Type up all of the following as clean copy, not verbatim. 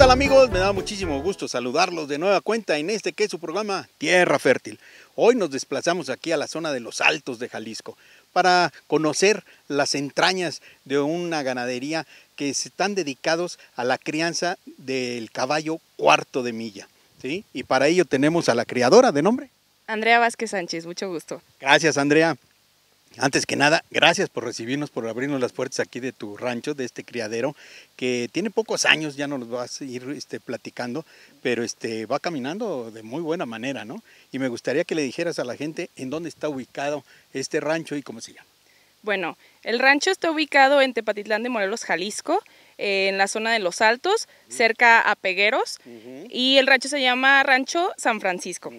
tal amigos? Me da muchísimo gusto saludarlos de nueva cuenta en este que es su programa Tierra Fértil. Hoy nos desplazamos aquí a la zona de los Altos de Jalisco para conocer las entrañas de una ganadería que están dedicados a la crianza del caballo cuarto de milla, ¿sí? Y para ello tenemos a la criadora de nombre Andrea Vázquez Sánchez, mucho gusto. Gracias, Andrea. Antes que nada, gracias por recibirnos, por abrirnos las puertas aquí de tu rancho, de este criadero, que tiene pocos años, ya nos vas a ir platicando, pero va caminando de muy buena manera, ¿no? Y me gustaría que le dijeras a la gente en dónde está ubicado este rancho y cómo se llama. Bueno, el rancho está ubicado en Tepatitlán de Morelos, Jalisco, en la zona de Los Altos, cerca a Pegueros, y el rancho se llama Rancho San Francisco.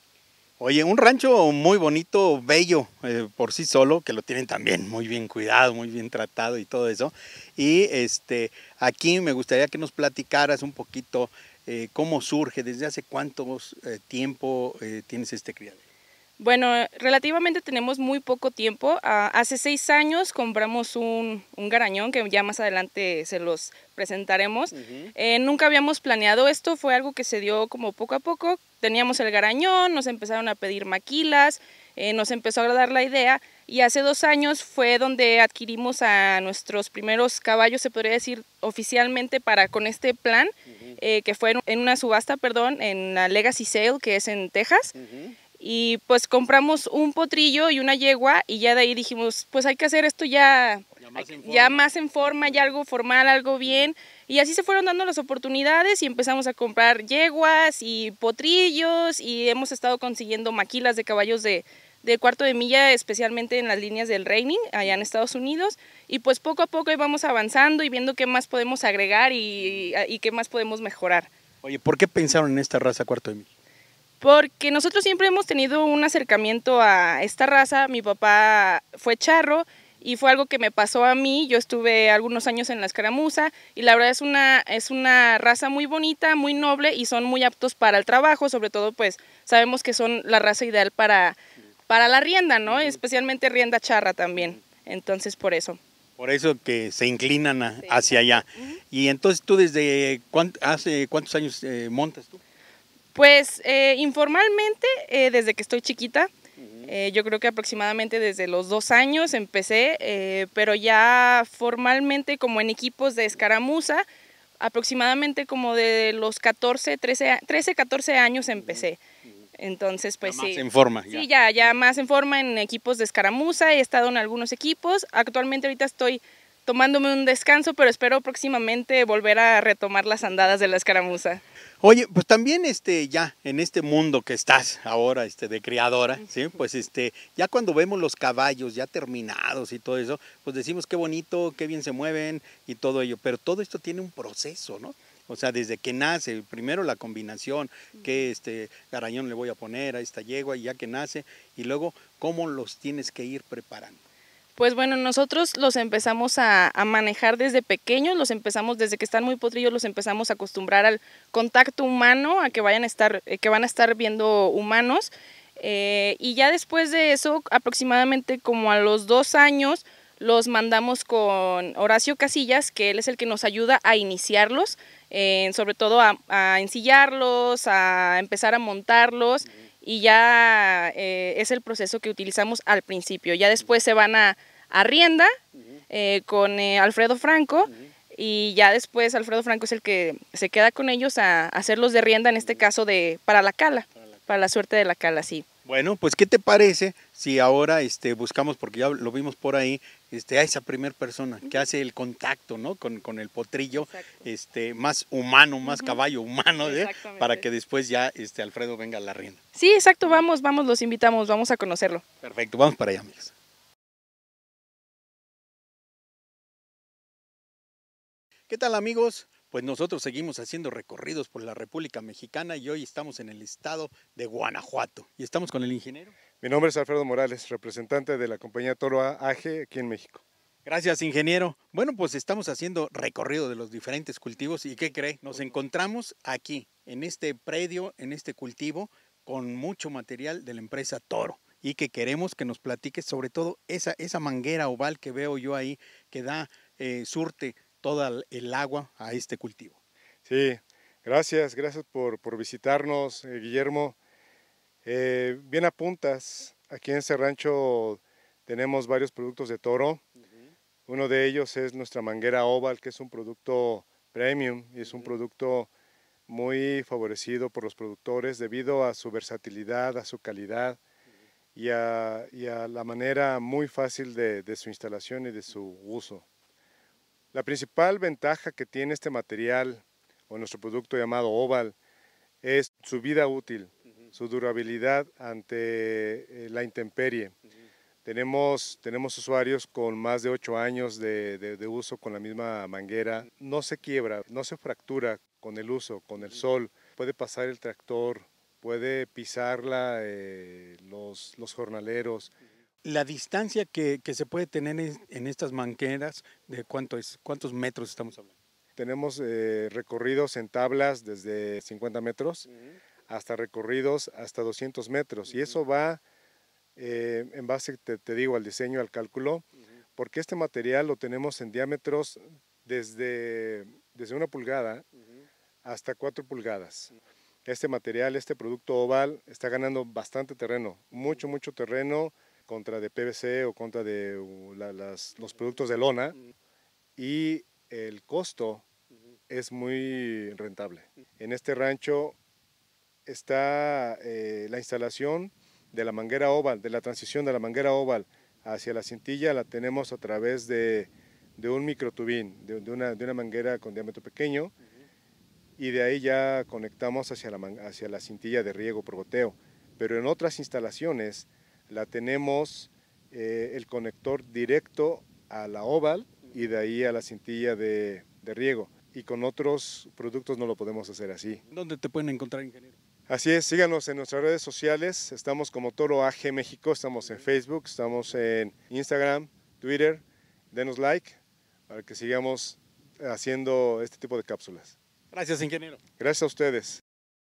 Oye, un rancho muy bonito, bello por sí solo, que lo tienen también muy bien cuidado, muy bien tratado y todo eso. Y aquí me gustaría que nos platicaras un poquito cómo surge, desde hace cuánto tiempo tienes este criadero. Bueno, relativamente tenemos muy poco tiempo. Hace 6 años compramos un garañón que ya más adelante se los presentaremos. Nunca habíamos planeado esto, fue algo que se dio como poco a poco. Teníamos el garañón, nos empezaron a pedir maquilas, nos empezó a agradar la idea y hace 2 años fue donde adquirimos a nuestros primeros caballos, se podría decir oficialmente con este plan, que fue en una subasta, en la Legacy Sale, que es en Texas. Y pues compramos un potrillo y una yegua y ya de ahí dijimos, pues hay que hacer esto ya más en forma, ya algo formal, algo bien. Y así se fueron dando las oportunidades y empezamos a comprar yeguas y potrillos y hemos estado consiguiendo maquilas de caballos de cuarto de milla, especialmente en las líneas del reining allá en Estados Unidos. Y pues poco a poco vamos avanzando y viendo qué más podemos agregar y qué más podemos mejorar. Oye, ¿por qué pensaron en esta raza cuarto de milla? Porque nosotros siempre hemos tenido un acercamiento a esta raza. Mi papá fue charro y fue algo que me pasó a mí. Yo estuve algunos años en la escaramuza y la verdad es una raza muy bonita, muy noble y son muy aptos para el trabajo. Sobre todo pues sabemos que son la raza ideal para la rienda, ¿no? Especialmente rienda charra también. Entonces por eso. Por eso que se inclinan hacia allá. Y entonces tú desde hace cuántos años montas tú. Pues informalmente, desde que estoy chiquita, yo creo que aproximadamente desde los 2 años empecé, pero ya formalmente como en equipos de escaramuza, aproximadamente como de los 13, 14 años empecé. Entonces, pues ya sí. Más en forma. Sí, ya más en forma en equipos de escaramuza, he estado en algunos equipos. Actualmente ahorita estoy tomándome un descanso, pero espero próximamente volver a retomar las andadas de la escaramuza. Oye, pues también ya en este mundo que estás ahora de criadora, ¿sí? Pues ya cuando vemos los caballos ya terminados y todo eso, pues decimos qué bonito, qué bien se mueven y todo ello, pero todo esto tiene un proceso, ¿no? O sea, desde que nace, primero la combinación, qué garañón le voy a poner a esta yegua y ya que nace, y luego cómo los tienes que ir preparando. Pues bueno, nosotros los empezamos a manejar desde pequeños, los empezamos desde que están muy potrillos, los empezamos a acostumbrar al contacto humano, a que van a estar viendo humanos, y ya después de eso, aproximadamente como a los 2 años, los mandamos con Horacio Casillas, que él es el que nos ayuda a iniciarlos, sobre todo a ensillarlos, a empezar a montarlos, y ya es el proceso que utilizamos al principio. Ya después se van a rienda con Alfredo Franco, y ya después Alfredo Franco es el que se queda con ellos a hacerlos de rienda, en este caso para la cala, para la suerte de la cala, sí. Bueno, pues ¿qué te parece si ahora buscamos, porque ya lo vimos por ahí, a esa primera persona que hace el contacto, ¿no? con el potrillo, más humano, más caballo humano, para que después ya Alfredo venga a la rienda. Sí, exacto, vamos, los invitamos, vamos a conocerlo. Perfecto, vamos para allá, amigos. ¿Qué tal, amigos? Pues nosotros seguimos haciendo recorridos por la República Mexicana y hoy estamos en el estado de Guanajuato. Y estamos con el ingeniero. Mi nombre es Alfredo Morales, representante de la compañía Toro AG aquí en México. Gracias, ingeniero. Bueno, pues estamos haciendo recorrido de los diferentes cultivos y ¿qué cree? Nos encontramos aquí, en este predio, en este cultivo, con mucho material de la empresa Toro y que queremos que nos platique sobre todo esa manguera oval que veo yo ahí que surte toda el agua a este cultivo. Sí, Gracias por visitarnos, Guillermo. Bien apuntas, aquí en este rancho tenemos varios productos de toro. Uno de ellos es nuestra manguera Oval, que es un producto premium y es un producto muy favorecido por los productores debido a su versatilidad, a su calidad y a la manera muy fácil de su instalación y de su uso. La principal ventaja que tiene este material o nuestro producto llamado Oval es su vida útil, su durabilidad ante la intemperie. Tenemos usuarios con más de 8 años de uso con la misma manguera. No se quiebra, no se fractura con el uso, con el sol. Puede pasar el tractor, puede pisarla los jornaleros. La distancia que se puede tener en estas mangueras, ¿de cuánto es? ¿Cuántos metros estamos hablando? Tenemos recorridos en tablas desde 50 metros hasta recorridos hasta 200 metros. Y eso va en base, te digo, al diseño, al cálculo, porque este material lo tenemos en diámetros desde 1 pulgada hasta 4 pulgadas. Este material, este producto Oval, está ganando bastante terreno, mucho terreno contra de PVC o contra de los productos de lona, y el costo es muy rentable. En este rancho está la instalación de la manguera Oval, de la transición de la manguera Oval hacia la cintilla, la tenemos a través de un microtubín, de una manguera con diámetro pequeño, y de ahí ya conectamos hacia la cintilla de riego por goteo. Pero en otras instalaciones la tenemos el conector directo a la Oval y de ahí a la cintilla de riego. Y con otros productos no lo podemos hacer así. ¿Dónde te pueden encontrar, ingeniero? Así es, síganos en nuestras redes sociales, estamos como Toro AG México, estamos en Facebook, estamos en Instagram, Twitter, denos like para que sigamos haciendo este tipo de cápsulas. Gracias, ingeniero. Gracias a ustedes.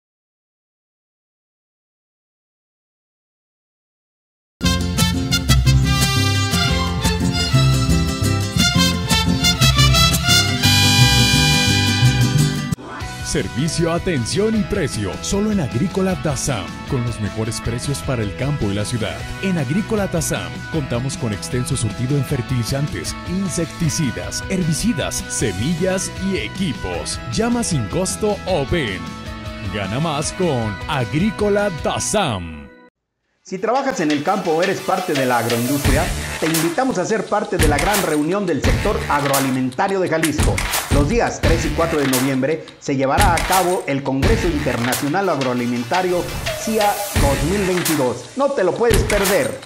Servicio, atención y precio, solo en Agrícola Tazam, con los mejores precios para el campo y la ciudad. En Agrícola Tazam contamos con extenso surtido en fertilizantes, insecticidas, herbicidas, semillas y equipos. Llama sin costo o ven. Gana más con Agrícola Tazam. Si trabajas en el campo o eres parte de la agroindustria, te invitamos a ser parte de la gran reunión del sector agroalimentario de Jalisco. Los días 3 y 4 de noviembre se llevará a cabo el Congreso Internacional Agroalimentario CIA 2022. No te lo puedes perder.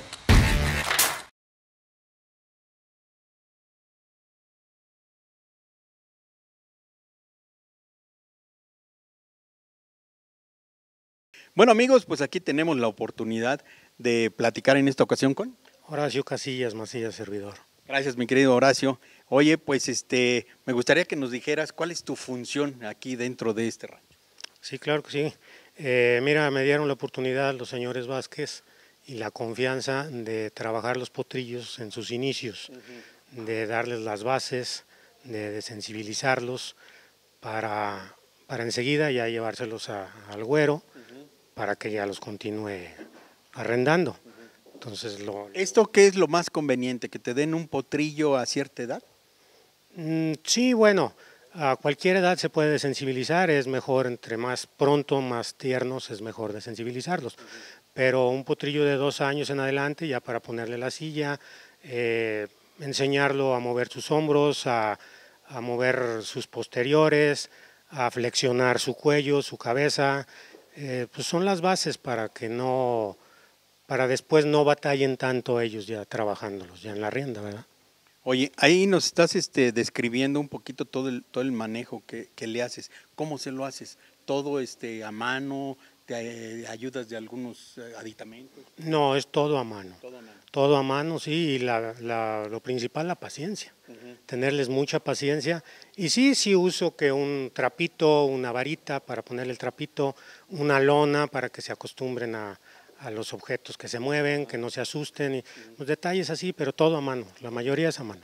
Bueno, amigos, pues aquí tenemos la oportunidad de platicar en esta ocasión con Horacio Casillas Macías, servidor. Gracias, mi querido Horacio. Oye, pues me gustaría que nos dijeras cuál es tu función aquí dentro de este rancho. Sí, claro que sí. Mira, me dieron la oportunidad los señores Vázquez y la confianza de trabajar los potrillos en sus inicios, de darles las bases, de sensibilizarlos para enseguida ya llevárselos al güero para que ya los continúe arrendando. Entonces, ¿Esto qué es lo más conveniente? ¿Que te den un potrillo a cierta edad? Sí, bueno, a cualquier edad se puede desensibilizar, es mejor entre más pronto, más tiernos, es mejor desensibilizarlos. Pero un potrillo de 2 años en adelante, ya para ponerle la silla, enseñarlo a mover sus hombros, a mover sus posteriores, a flexionar su cuello, su cabeza, pues son las bases para que para después no batallen tanto ellos ya trabajándolos, ya en la rienda, ¿verdad? Oye, ahí nos estás describiendo un poquito todo el manejo que le haces. ¿Cómo se lo haces? ¿Todo a mano? ¿Te ayudas de algunos aditamentos? No, es todo a mano. Todo a mano. Todo a mano, sí, y lo principal, la paciencia. Tenerles mucha paciencia. Y sí uso que un trapito, una varita para ponerle el trapito, una lona para que se acostumbren a los objetos que se mueven, que no se asusten, y los detalles así, pero todo a mano, la mayoría es a mano.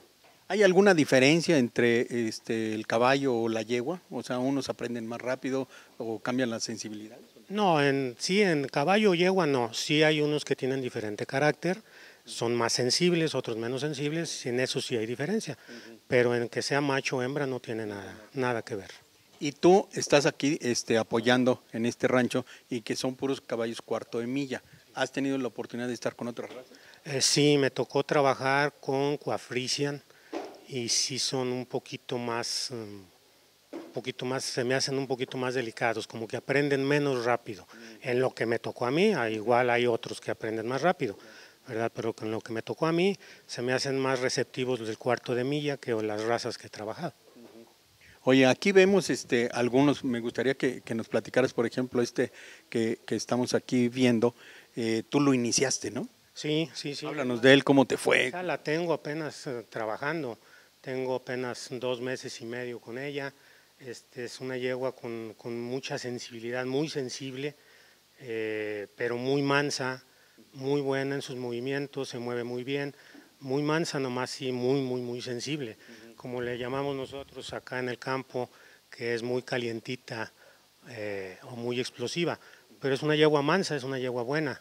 ¿Hay alguna diferencia entre el caballo o la yegua? O sea, unos aprenden más rápido o cambian la sensibilidad. No, sí, en caballo o yegua no. Sí hay unos que tienen diferente carácter, son más sensibles, otros menos sensibles, y en eso sí hay diferencia. Pero en que sea macho o hembra no tiene nada que ver. Y tú estás aquí apoyando en este rancho y que son puros caballos cuarto de milla. ¿Has tenido la oportunidad de estar con otras razas? Sí, me tocó trabajar con Coafrisian y sí son un poquito más, se me hacen un poquito más delicados, como que aprenden menos rápido. En lo que me tocó a mí, igual hay otros que aprenden más rápido, ¿verdad? Pero con lo que me tocó a mí, se me hacen más receptivos del cuarto de milla que las razas que he trabajado. Oye, aquí vemos algunos, me gustaría que nos platicaras, por ejemplo, que estamos aquí viendo, tú lo iniciaste, ¿no? Sí. Háblanos de él, ¿cómo te fue? Ya la tengo apenas trabajando, tengo apenas 2 meses y medio con ella. Es una yegua con mucha sensibilidad, muy sensible, pero muy mansa, muy buena en sus movimientos, se mueve muy bien, muy mansa nomás, sí, muy sensible, como le llamamos nosotros acá en el campo, que es muy calientita o muy explosiva, pero es una yegua mansa, es una yegua buena.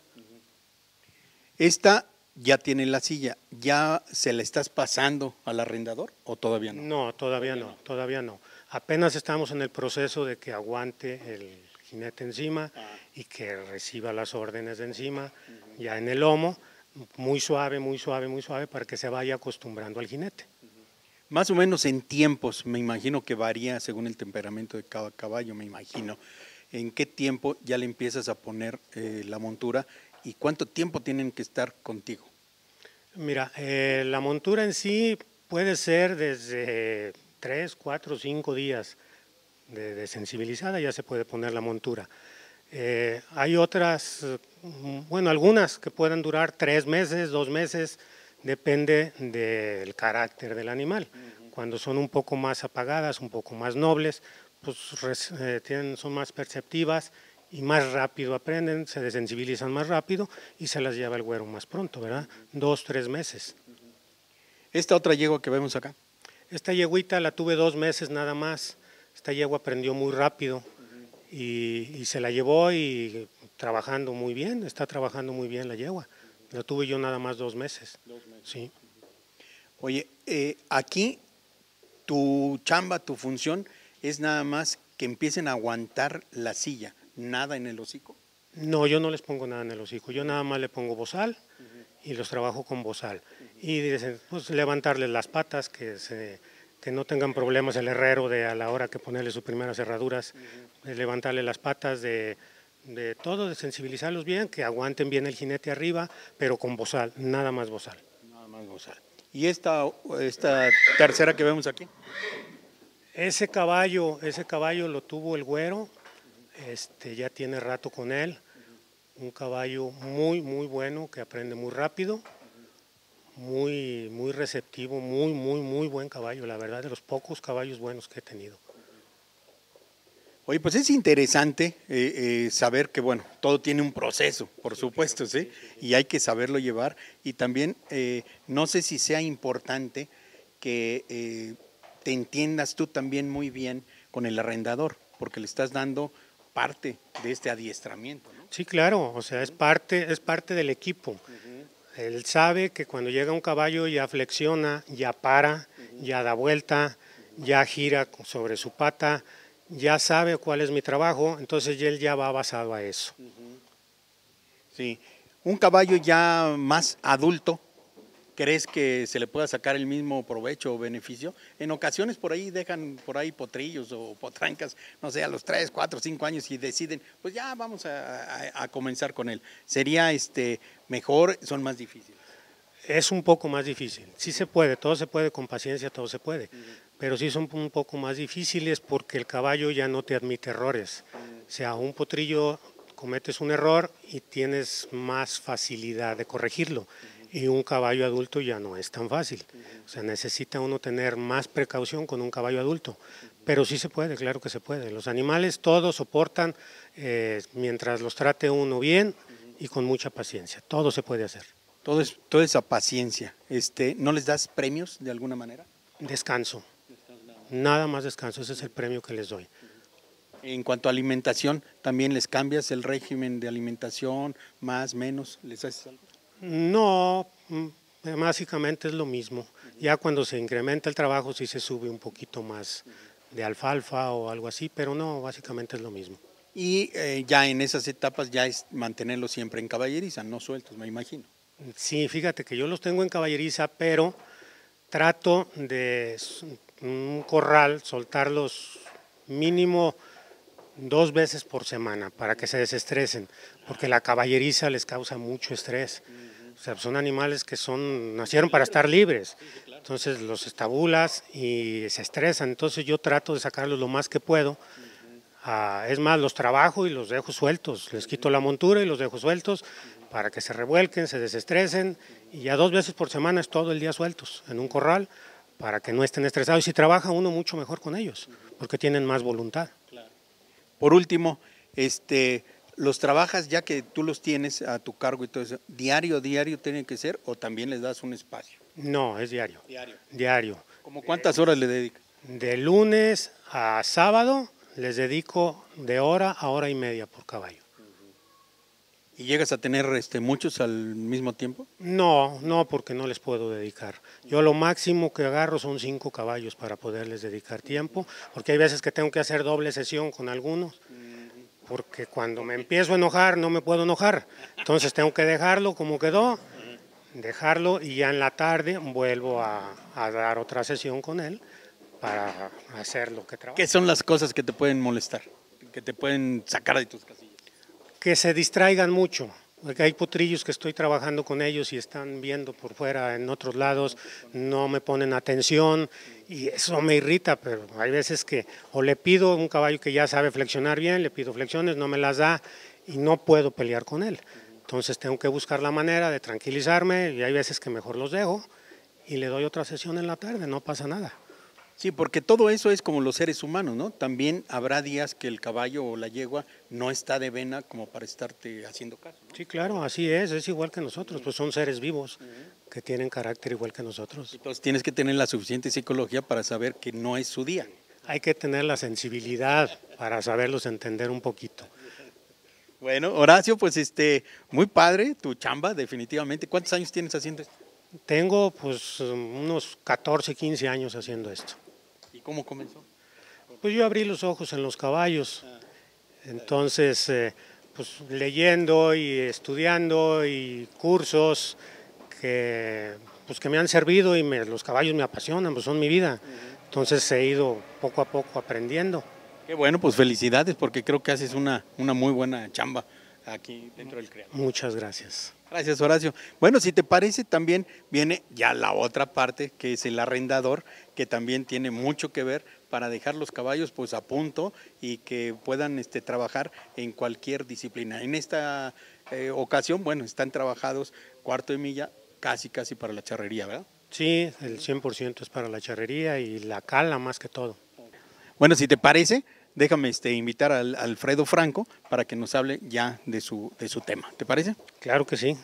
Esta ya tiene la silla, ¿ya se la estás pasando al arrendador o todavía no? No, todavía no. Apenas estamos en el proceso de que aguante el jinete encima y que reciba las órdenes de encima, ya en el lomo, muy suave, para que se vaya acostumbrando al jinete. Más o menos en tiempos, me imagino que varía según el temperamento de cada caballo, me imagino. ¿En qué tiempo ya le empiezas a poner la montura y cuánto tiempo tienen que estar contigo? Mira, la montura en sí puede ser desde 3, 4, 5 días de sensibilizada, ya se puede poner la montura. Hay otras, bueno, algunas que puedan durar 3 meses, 2 meses, depende del carácter del animal. Cuando son un poco más apagadas, un poco más nobles, pues son más perceptivas y más rápido aprenden, se desensibilizan más rápido y se las lleva el güero más pronto, ¿verdad? 2, 3 meses. ¿Esta otra yegua que vemos acá? Esta yeguita la tuve 2 meses nada más. Esta yegua aprendió muy rápido y se la llevó y trabajando muy bien, está trabajando muy bien la yegua. La tuve yo nada más 2 meses. 2 meses. Sí. Oye, aquí tu chamba, tu función es nada más que empiecen a aguantar la silla, nada en el hocico. No, yo no les pongo nada en el hocico, yo nada más le pongo bozal y los trabajo con bozal. Y pues, levantarles las patas, que no tengan problemas el herrero a la hora que ponerle sus primeras cerraduras, levantarle las patas de todo, de sensibilizarlos bien, que aguanten bien el jinete arriba, pero con bozal, nada más bozal. Nada más bozal. ¿Y esta tercera que vemos aquí? Ese caballo lo tuvo el güero, ya tiene rato con él, un caballo muy bueno, que aprende muy rápido, muy receptivo, muy buen caballo, la verdad, de los pocos caballos buenos que he tenido. Oye, pues es interesante saber que, bueno, todo tiene un proceso, por supuesto, ¿sí? Y hay que saberlo llevar. Y también, no sé si sea importante que te entiendas tú también muy bien con el arrendador, porque le estás dando parte de este adiestramiento, ¿no? Sí, claro, o sea, es parte del equipo. Él sabe que cuando llega un caballo ya flexiona, ya para, ya da vuelta, ya gira sobre su pata, ya sabe cuál es mi trabajo, entonces él ya va basado a eso. Sí, un caballo ya más adulto, ¿crees que se le pueda sacar el mismo provecho o beneficio? En ocasiones por ahí dejan potrillos o potrancas, no sé, a los 3, 4, 5 años y deciden, pues ya vamos a comenzar con él. ¿Sería mejor, son más difíciles? Es un poco más difícil, sí se puede, todo se puede, con paciencia todo se puede, pero sí son un poco más difíciles porque el caballo ya no te admite errores. O sea, un potrillo cometes un error y tienes más facilidad de corregirlo. Y un caballo adulto ya no es tan fácil. O sea, necesita uno tener más precaución con un caballo adulto. Pero sí se puede, claro que se puede. Los animales todos soportan mientras los trate uno bien y con mucha paciencia. Todo se puede hacer. Toda esa paciencia. ¿No les das premios de alguna manera? Descanso, nada más descanso, ese es el premio que les doy. En cuanto a alimentación, ¿también les cambias el régimen de alimentación, más, menos? ¿Les haces algo? No, básicamente es lo mismo. Ya cuando se incrementa el trabajo sí se sube un poquito más de alfalfa o algo así, pero no, básicamente es lo mismo. Y ya en esas etapas ya es mantenerlos siempre en caballeriza, no sueltos, me imagino. Sí, fíjate que yo los tengo en caballeriza, pero trato de un corral soltarlos mínimo 2 veces por semana para que se desestresen, porque la caballeriza les causa mucho estrés. O sea, son animales que nacieron para estar libres, entonces los estabulas y se estresan, entonces yo trato de sacarlos lo más que puedo. Es más, los trabajo y los dejo sueltos, les quito la montura y los dejo sueltos para que se revuelquen, se desestresen, y ya 2 veces por semana es todo el día sueltos en un corral para que no estén estresados, y si trabaja uno mucho mejor con ellos, porque tienen más voluntad. Por último, ¿los trabajas ya que tú los tienes a tu cargo y todo eso, diario tiene que ser o también les das un espacio? No, es diario. Diario. ¿Cómo cuántas horas le dedicas? De lunes a sábado les dedico de hora a hora y media por caballo. ¿Y llegas a tener muchos al mismo tiempo? No, porque no les puedo dedicar. Yo lo máximo que agarro son 5 caballos para poderles dedicar tiempo, porque hay veces que tengo que hacer doble sesión con algunos, porque cuando me empiezo a enojar no me puedo enojar, entonces tengo que dejarlo como quedó, dejarlo y ya en la tarde vuelvo a dar otra sesión con él para hacer lo que trabajo. ¿Qué son las cosas que te pueden molestar, que te pueden sacar de tus casillas? Que se distraigan mucho, porque hay potrillos que estoy trabajando con ellos y están viendo por fuera en otros lados, no me ponen atención y eso me irrita, pero hay veces que o le pido un caballo que ya sabe flexionar bien, le pido flexiones, no me las da y no puedo pelear con él. Entonces tengo que buscar la manera de tranquilizarme y hay veces que mejor los dejo y le doy otra sesión en la tarde, no pasa nada. Sí, porque todo eso es como los seres humanos, ¿no? También habrá días que el caballo o la yegua no está de vena como para estarte haciendo caso, ¿no? Sí, claro, así es igual que nosotros, pues son seres vivos que tienen carácter igual que nosotros. Entonces tienes que tener la suficiente psicología para saber que no es su día. Hay que tener la sensibilidad para saberlos entender un poquito. Bueno, Horacio, pues muy padre tu chamba, definitivamente. ¿Cuántos años tienes haciendo esto? Tengo pues unos 14, 15 años haciendo esto. ¿Y cómo comenzó? Pues yo abrí los ojos en los caballos, entonces pues leyendo y estudiando y cursos que me han servido y los caballos me apasionan, pues son mi vida. Entonces he ido poco a poco aprendiendo. Qué bueno, pues felicidades porque creo que haces una muy buena chamba aquí dentro del criadero. Muchas gracias. Gracias, Horacio. Bueno, si te parece, también viene ya la otra parte, que es el arrendador, que también tiene mucho que ver para dejar los caballos pues a punto y que puedan trabajar en cualquier disciplina. En esta ocasión, bueno, están trabajados cuarto de milla, casi para la charrería, ¿verdad? Sí, el 100% es para la charrería y la cala más que todo. Bueno, si te parece, déjame invitar a Alfredo Franco para que nos hable ya de su tema. ¿Te parece? Claro que sí.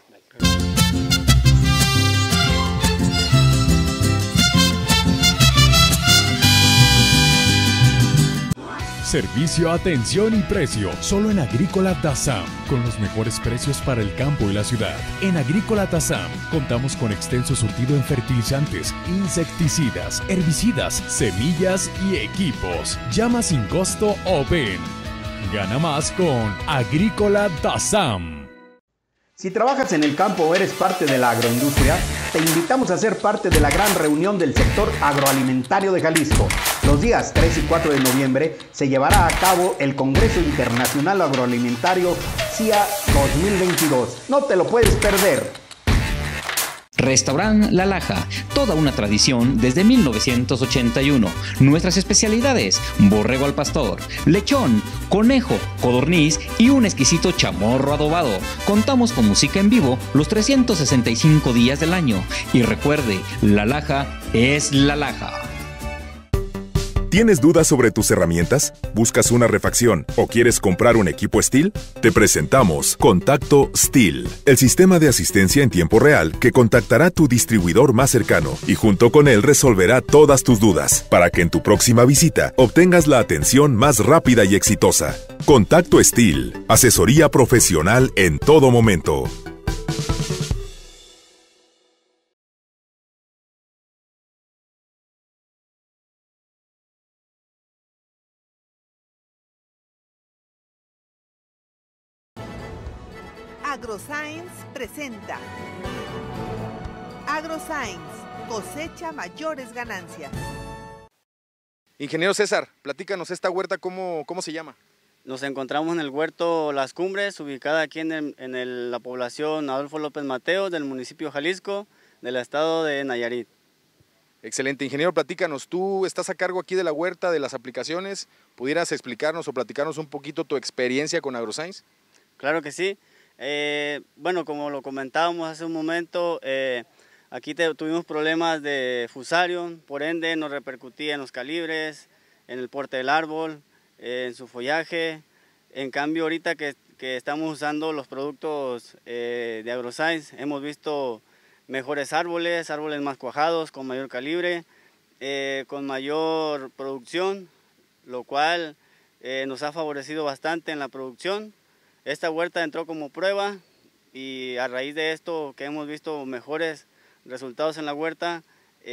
Servicio, atención y precio, solo en Agrícola Tazam, con los mejores precios para el campo y la ciudad. En Agrícola Tazam contamos con extenso surtido en fertilizantes, insecticidas, herbicidas, semillas y equipos. Llama sin costo o ven. Gana más con Agrícola Tazam. Si trabajas en el campo o eres parte de la agroindustria, te invitamos a ser parte de la gran reunión del sector agroalimentario de Jalisco. Los días 3 y 4 de noviembre se llevará a cabo el Congreso Internacional Agroalimentario CIA 2022. No te lo puedes perder. Restaurant La Laja, toda una tradición desde 1981. Nuestras especialidades: borrego al pastor, lechón, conejo, codorniz y un exquisito chamorro adobado. Contamos con música en vivo los 365 días del año. Y recuerde, La Laja es La Laja. ¿Tienes dudas sobre tus herramientas? ¿Buscas una refacción o quieres comprar un equipo STIHL? Te presentamos Contacto STIHL, el sistema de asistencia en tiempo real que contactará a tu distribuidor más cercano y junto con él resolverá todas tus dudas para que en tu próxima visita obtengas la atención más rápida y exitosa. Contacto STIHL, asesoría profesional en todo momento. AgroScience presenta AgroScience, cosecha mayores ganancias. Ingeniero César, platícanos esta huerta, ¿cómo se llama? Nos encontramos en el huerto Las Cumbres, ubicada aquí en la población Adolfo López Mateos del municipio Jalisco, del estado de Nayarit. Excelente, ingeniero, platícanos, tú estás a cargo aquí de la huerta, de las aplicaciones, ¿pudieras explicarnos o platicarnos un poquito tu experiencia con AgroScience? Claro que sí. Bueno, como lo comentábamos hace un momento, aquí tuvimos problemas de fusarium, por ende nos repercutía en los calibres, en el porte del árbol, en su follaje. En cambio ahorita que estamos usando los productos de AgroScience, hemos visto mejores árboles más cuajados, con mayor calibre, con mayor producción, lo cual nos ha favorecido bastante en la producción. Esta huerta entró como prueba y a raíz de esto que hemos visto mejores resultados en la huerta,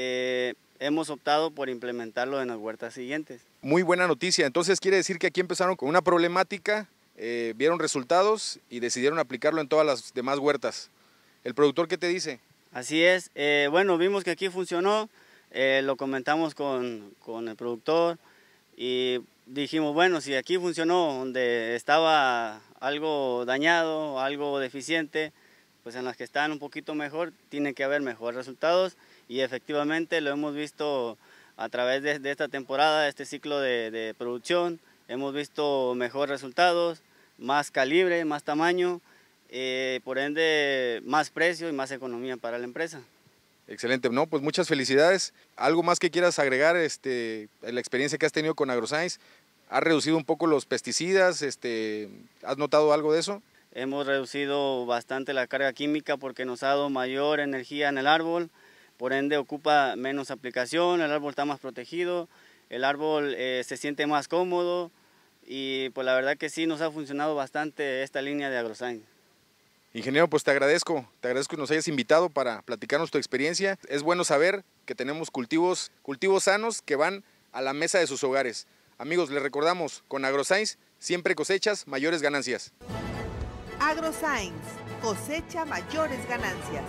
hemos optado por implementarlo en las huertas siguientes. Muy buena noticia, entonces quiere decir que aquí empezaron con una problemática, vieron resultados y decidieron aplicarlo en todas las demás huertas. ¿El productor qué te dice? Así es, bueno, vimos que aquí funcionó, lo comentamos con el productor y dijimos, bueno, si aquí funcionó donde estaba algo dañado, algo deficiente, pues en las que están un poquito mejor, tiene que haber mejores resultados y efectivamente lo hemos visto a través de esta temporada, este ciclo de producción, hemos visto mejores resultados, más calibre, más tamaño, por ende más precio y más economía para la empresa. Excelente, no, pues muchas felicidades. ¿Algo más que quieras agregar, la experiencia que has tenido con AgroScience? ¿Has reducido un poco los pesticidas? ¿Has notado algo de eso? Hemos reducido bastante la carga química porque nos ha dado mayor energía en el árbol, por ende ocupa menos aplicación, el árbol está más protegido, el árbol se siente más cómodo y pues la verdad que sí nos ha funcionado bastante esta línea de AgroScience. Ingeniero, pues te agradezco que nos hayas invitado para platicarnos tu experiencia. Es bueno saber que tenemos cultivos sanos que van a la mesa de sus hogares. Amigos, les recordamos, con AgroScience siempre cosechas mayores ganancias. AgroScience, cosecha mayores ganancias.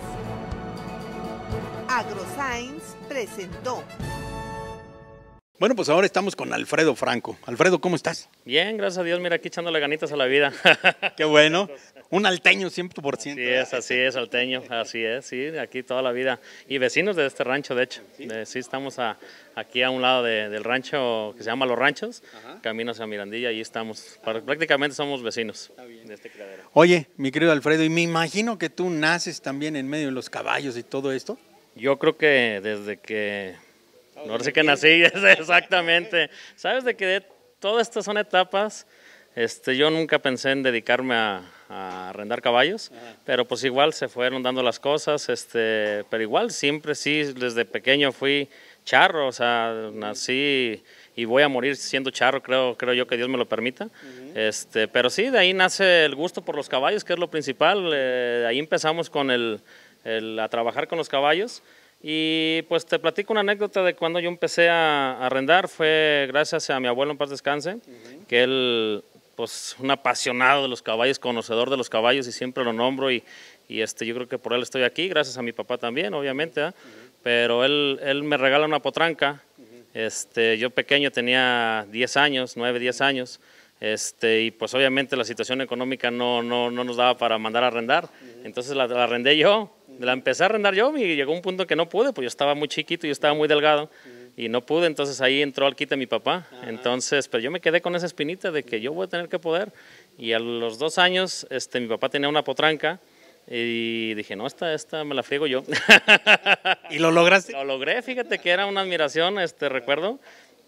AgroScience presentó. Bueno, pues ahora estamos con Alfredo Franco. Alfredo, ¿cómo estás? Bien, gracias a Dios, mira, aquí echándole ganitas a la vida. Qué bueno. Un alteño 100%. Así es, alteño, así es, sí, aquí toda la vida. Y vecinos de este rancho, de hecho. Sí, estamos aquí a un lado del rancho que se llama Los Ranchos, camino hacia Mirandilla, y estamos, prácticamente somos vecinos de este criadero. Oye, mi querido Alfredo, y me imagino que tú naces también en medio de los caballos y todo esto. Yo creo que desde que... No sé qué nací, exactamente. Sabes de que todas estas son etapas. Yo nunca pensé en dedicarme a arrendar caballos, pero pues igual se fueron dando las cosas. Pero igual siempre sí, desde pequeño fui charro, o sea, nací y voy a morir siendo charro, creo yo que Dios me lo permita. Pero sí, de ahí nace el gusto por los caballos, que es lo principal. Ahí empezamos con a trabajar con los caballos. Y pues te platico una anécdota de cuando yo empecé a arrendar, fue gracias a mi abuelo en paz descanse, que él, pues un apasionado de los caballos, conocedor de los caballos y siempre lo nombro y yo creo que por él estoy aquí, gracias a mi papá también, obviamente, pero él me regala una potranca, yo pequeño tenía 10 años, 9, 10 años, y pues obviamente la situación económica no nos daba para mandar a arrendar, entonces la arrendé yo. La empecé a arrendar yo y llegó un punto que no pude, pues yo estaba muy chiquito, yo estaba muy delgado y no pude, entonces ahí entró al quite mi papá. Entonces, pero yo me quedé con esa espinita de que yo voy a tener que poder. Y a los 2 años, mi papá tenía una potranca y dije, no, esta me la friego yo. ¿Y lo lograste? Lo logré, fíjate que era una admiración, recuerdo,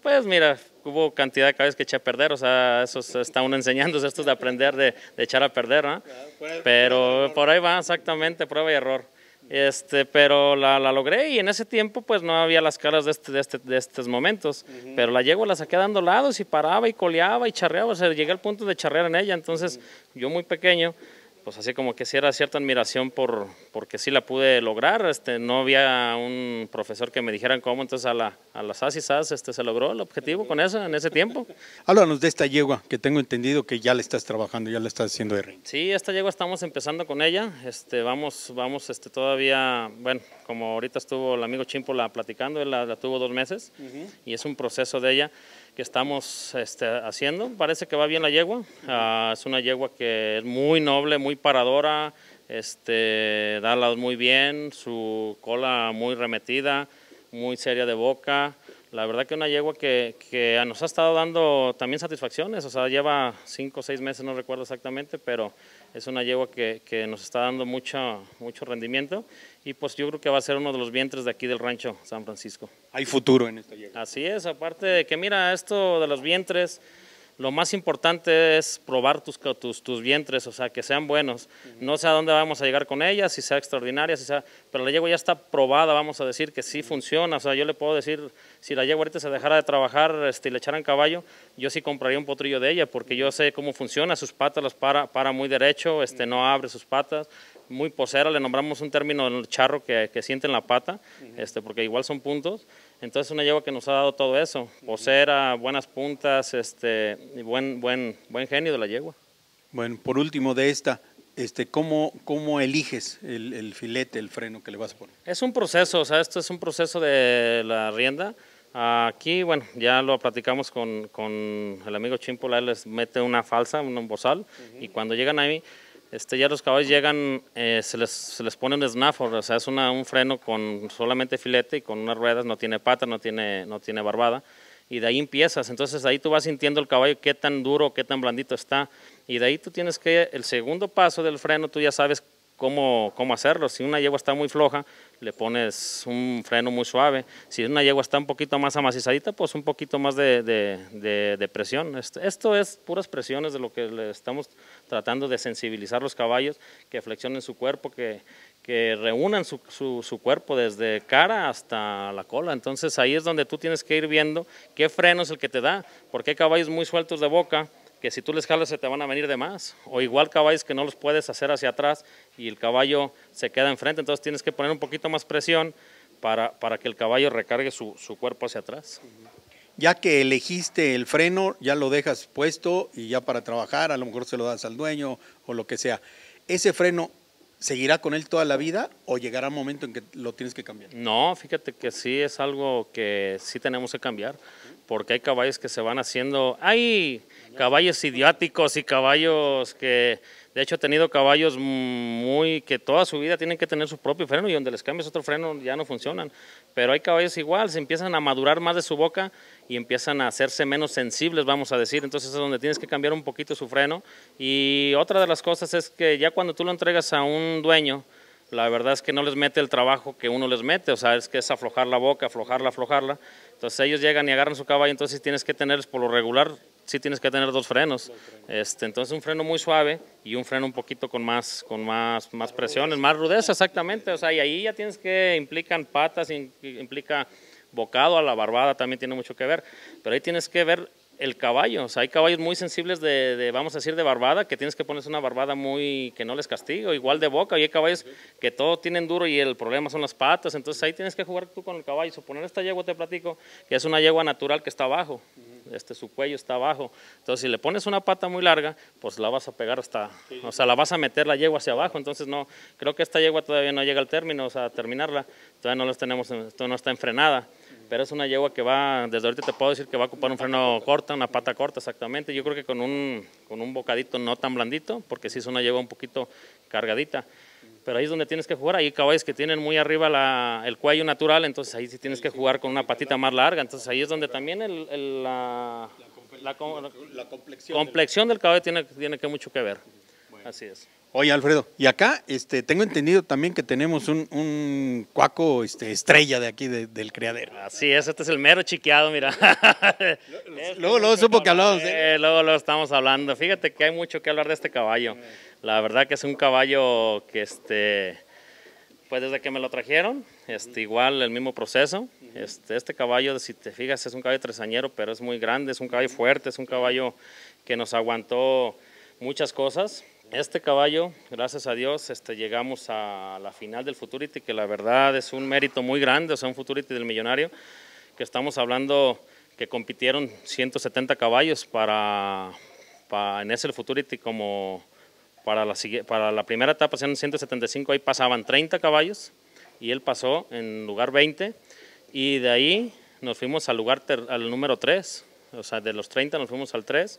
Pues mira, hubo cantidad de caballos que eché a perder, o sea, eso está uno enseñándose, esto es de aprender, de echar a perder, ¿no? Pero por ahí va, exactamente, prueba y error. Pero la logré y en ese tiempo pues no había las caras de estos momentos, pero la yegua la saqué dando lados y paraba y coleaba y charreaba, o sea, llegué al punto de charrear en ella, entonces yo muy pequeño, pues así como que sí era cierta admiración porque sí la pude lograr, no había un profesor que me dijeran cómo, entonces a las as y sas se logró el objetivo con eso en ese tiempo. Háblanos de esta yegua, que tengo entendido que ya la estás trabajando, ya la estás haciendo de ring. Sí, esta yegua estamos empezando con ella, vamos todavía, bueno, como ahorita estuvo el amigo Chimpo platicando, él la tuvo 2 meses y es un proceso de ella que estamos haciendo. Parece que va bien la yegua, es una yegua que es muy noble, muy paradora, da lados muy bien, su cola muy remetida, muy seria de boca. La verdad que una yegua que nos ha estado dando también satisfacciones, o sea, lleva 5 o 6 meses, no recuerdo exactamente, pero es una yegua que nos está dando mucho rendimiento y pues yo creo que va a ser uno de los vientres de aquí del rancho San Francisco. Hay futuro en esta yegua. Así es, aparte de que mira, esto de los vientres, lo más importante es probar tus vientres, o sea, que sean buenos. No sé a dónde vamos a llegar con ellas, si sea extraordinaria, pero la yegua ya está probada, vamos a decir que sí funciona. O sea, yo le puedo decir, si la yegua ahorita se dejara de trabajar y le echaran caballo, yo sí compraría un potrillo de ella, porque yo sé cómo funciona, sus patas las para muy derecho, no abre sus patas. Muy posera, le nombramos un término en el charro que sienten la pata, porque igual son puntos. Entonces una yegua que nos ha dado todo eso, posera, buenas puntas, y buen genio de la yegua. Bueno, por último de esta, ¿cómo eliges el filete, el freno que le vas a poner? Es un proceso, o sea, esto es un proceso de la rienda. Aquí, bueno, ya lo platicamos con el amigo Chimpo, él les mete una falsa, un bozal, y cuando llegan ahí, ya los caballos llegan, se les pone un snaffle, o sea, es un freno con solamente filete y con unas ruedas, no tiene pata, no tiene barbada, y de ahí empiezas. Entonces ahí tú vas sintiendo el caballo qué tan duro, qué tan blandito está, y de ahí tú tienes que, el segundo paso del freno, tú ya sabes cómo hacerlo. Si una yegua está muy floja, le pones un freno muy suave. Si una yegua está un poquito más amacizadita, pues un poquito más de presión. Esto es puras presiones de lo que le estamos tratando de sensibilizar los caballos, que flexionen su cuerpo, que reúnan su cuerpo desde cara hasta la cola. Entonces ahí es donde tú tienes que ir viendo qué freno es el que te da, porque hay caballos muy sueltos de boca, que si tú les jalas se te van a venir de más, o igual caballos que no los puedes hacer hacia atrás y el caballo se queda enfrente, entonces tienes que poner un poquito más presión para que el caballo recargue su cuerpo hacia atrás. Ya que elegiste el freno, ya lo dejas puesto y ya para trabajar, a lo mejor se lo das al dueño o lo que sea. ¿Ese freno seguirá con él toda la vida o llegará un momento en que lo tienes que cambiar? No, fíjate que sí es algo que sí tenemos que cambiar, porque hay caballos que se van haciendo, hay caballos idiáticos y caballos que, de hecho he tenido caballos que toda su vida tienen que tener su propio freno y donde les cambias otro freno ya no funcionan, pero hay caballos igual, se empiezan a madurar más de su boca y empiezan a hacerse menos sensibles, vamos a decir, entonces es donde tienes que cambiar un poquito su freno. Y otra de las cosas es que ya cuando tú lo entregas a un dueño, la verdad es que no les mete el trabajo que uno les mete, o sea, es que es aflojar la boca, aflojarla, entonces ellos llegan y agarran su caballo, entonces tienes que tener, por lo regular, sí tienes que tener 2 frenos, entonces un freno muy suave y un freno un poquito con más presiones, más rudeza, exactamente, o sea, y ahí ya tienes que, implican patas, implica bocado, a la barbada también tiene mucho que ver, pero ahí tienes que ver el caballo, o sea, hay caballos muy sensibles vamos a decir, de barbada, que tienes que ponerse una barbada que no les castigue, o igual de boca, y hay caballos que todo tienen duro y el problema son las patas, entonces ahí tienes que jugar tú con el caballo. Suponer esta yegua, te platico, que es una yegua natural que está abajo, su cuello está abajo, entonces si le pones una pata muy larga, pues la vas a pegar o sea, la vas a meter la yegua hacia abajo, entonces no, creo que esta yegua todavía no llega al término, o sea, a terminarla, todavía no las tenemos, todavía no está enfrenada. Pero es una yegua que desde ahorita te puedo decir que va a ocupar un freno corto, una pata corta exactamente. Yo creo que con un bocadito no tan blandito, porque sí es una yegua un poquito cargadita. Pero ahí es donde tienes que jugar. Hay caballos que tienen muy arriba el cuello natural, entonces ahí sí tienes que jugar con una patita más larga. Entonces ahí es donde también la complexión del caballo tiene que mucho que ver. Bueno. Así es. Oye, Alfredo, y acá tengo entendido también que tenemos un cuaco estrella de aquí del criadero. Así es, este es el mero chiqueado, mira. Luego supo que hablábamos de él. Luego estamos hablando. Fíjate que hay mucho que hablar de este caballo. La verdad que es un caballo que pues desde que me lo trajeron, igual el mismo proceso. Este caballo, si te fijas, es un caballo tresañero, pero es muy grande, es un caballo fuerte, es un caballo que nos aguantó muchas cosas. Este caballo, gracias a Dios, llegamos a la final del Futurity, que la verdad es un mérito muy grande, o sea, un Futurity del Millonario, que estamos hablando que compitieron 170 caballos en ese Futurity, como para la primera etapa, sean 175, ahí pasaban 30 caballos, y él pasó en lugar 20, y de ahí nos fuimos al número 3, o sea, de los 30 nos fuimos al 3,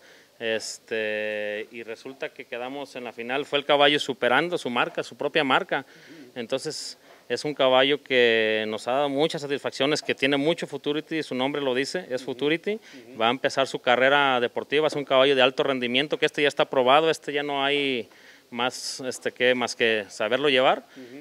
y resulta que quedamos en la final, fue el caballo superando su marca, su propia marca. Entonces es un caballo que nos ha dado muchas satisfacciones, que tiene mucho Futurity, su nombre lo dice, es Futurity, va a empezar su carrera deportiva, es un caballo de alto rendimiento, que ya está probado, ya no hay más que saberlo llevar.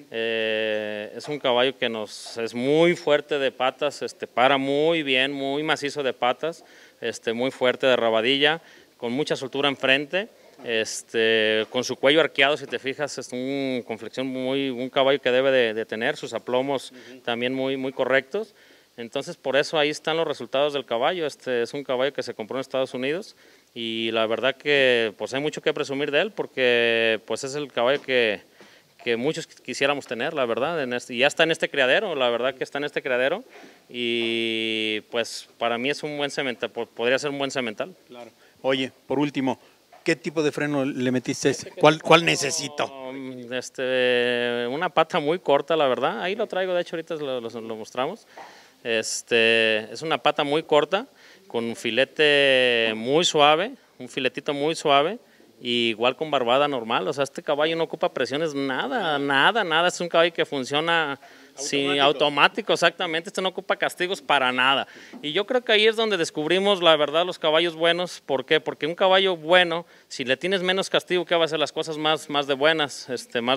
Es un caballo que es muy fuerte de patas, para muy bien, muy macizo de patas, muy fuerte de rabadilla, con mucha soltura enfrente, con su cuello arqueado, si te fijas, con flexión, un caballo que debe de tener, sus aplomos también muy correctos. Entonces, por eso ahí están los resultados del caballo. Es un caballo que se compró en Estados Unidos y la verdad que pues hay mucho que presumir de él, porque pues es el caballo que muchos quisiéramos tener, la verdad, y ya está en este criadero, la verdad que está en este criadero, y pues para mí es un buen semental, podría ser un buen semental. Claro. Oye, por último, ¿qué tipo de freno le metiste? ¿Cuál necesito? Una pata muy corta, la verdad. Ahí lo traigo, de hecho ahorita lo mostramos. Es una pata muy corta, con un filete muy suave, un filetito muy suave, y igual con barbada normal. O sea, este caballo no ocupa presiones, nada. Es un caballo que funciona automático, exactamente. No ocupa castigos para nada. Y yo creo que ahí es donde descubrimos la verdad los caballos buenos. ¿Por qué? Porque un caballo bueno, si le tienes menos castigo, ¿qué va a hacer? Las cosas más de buenas,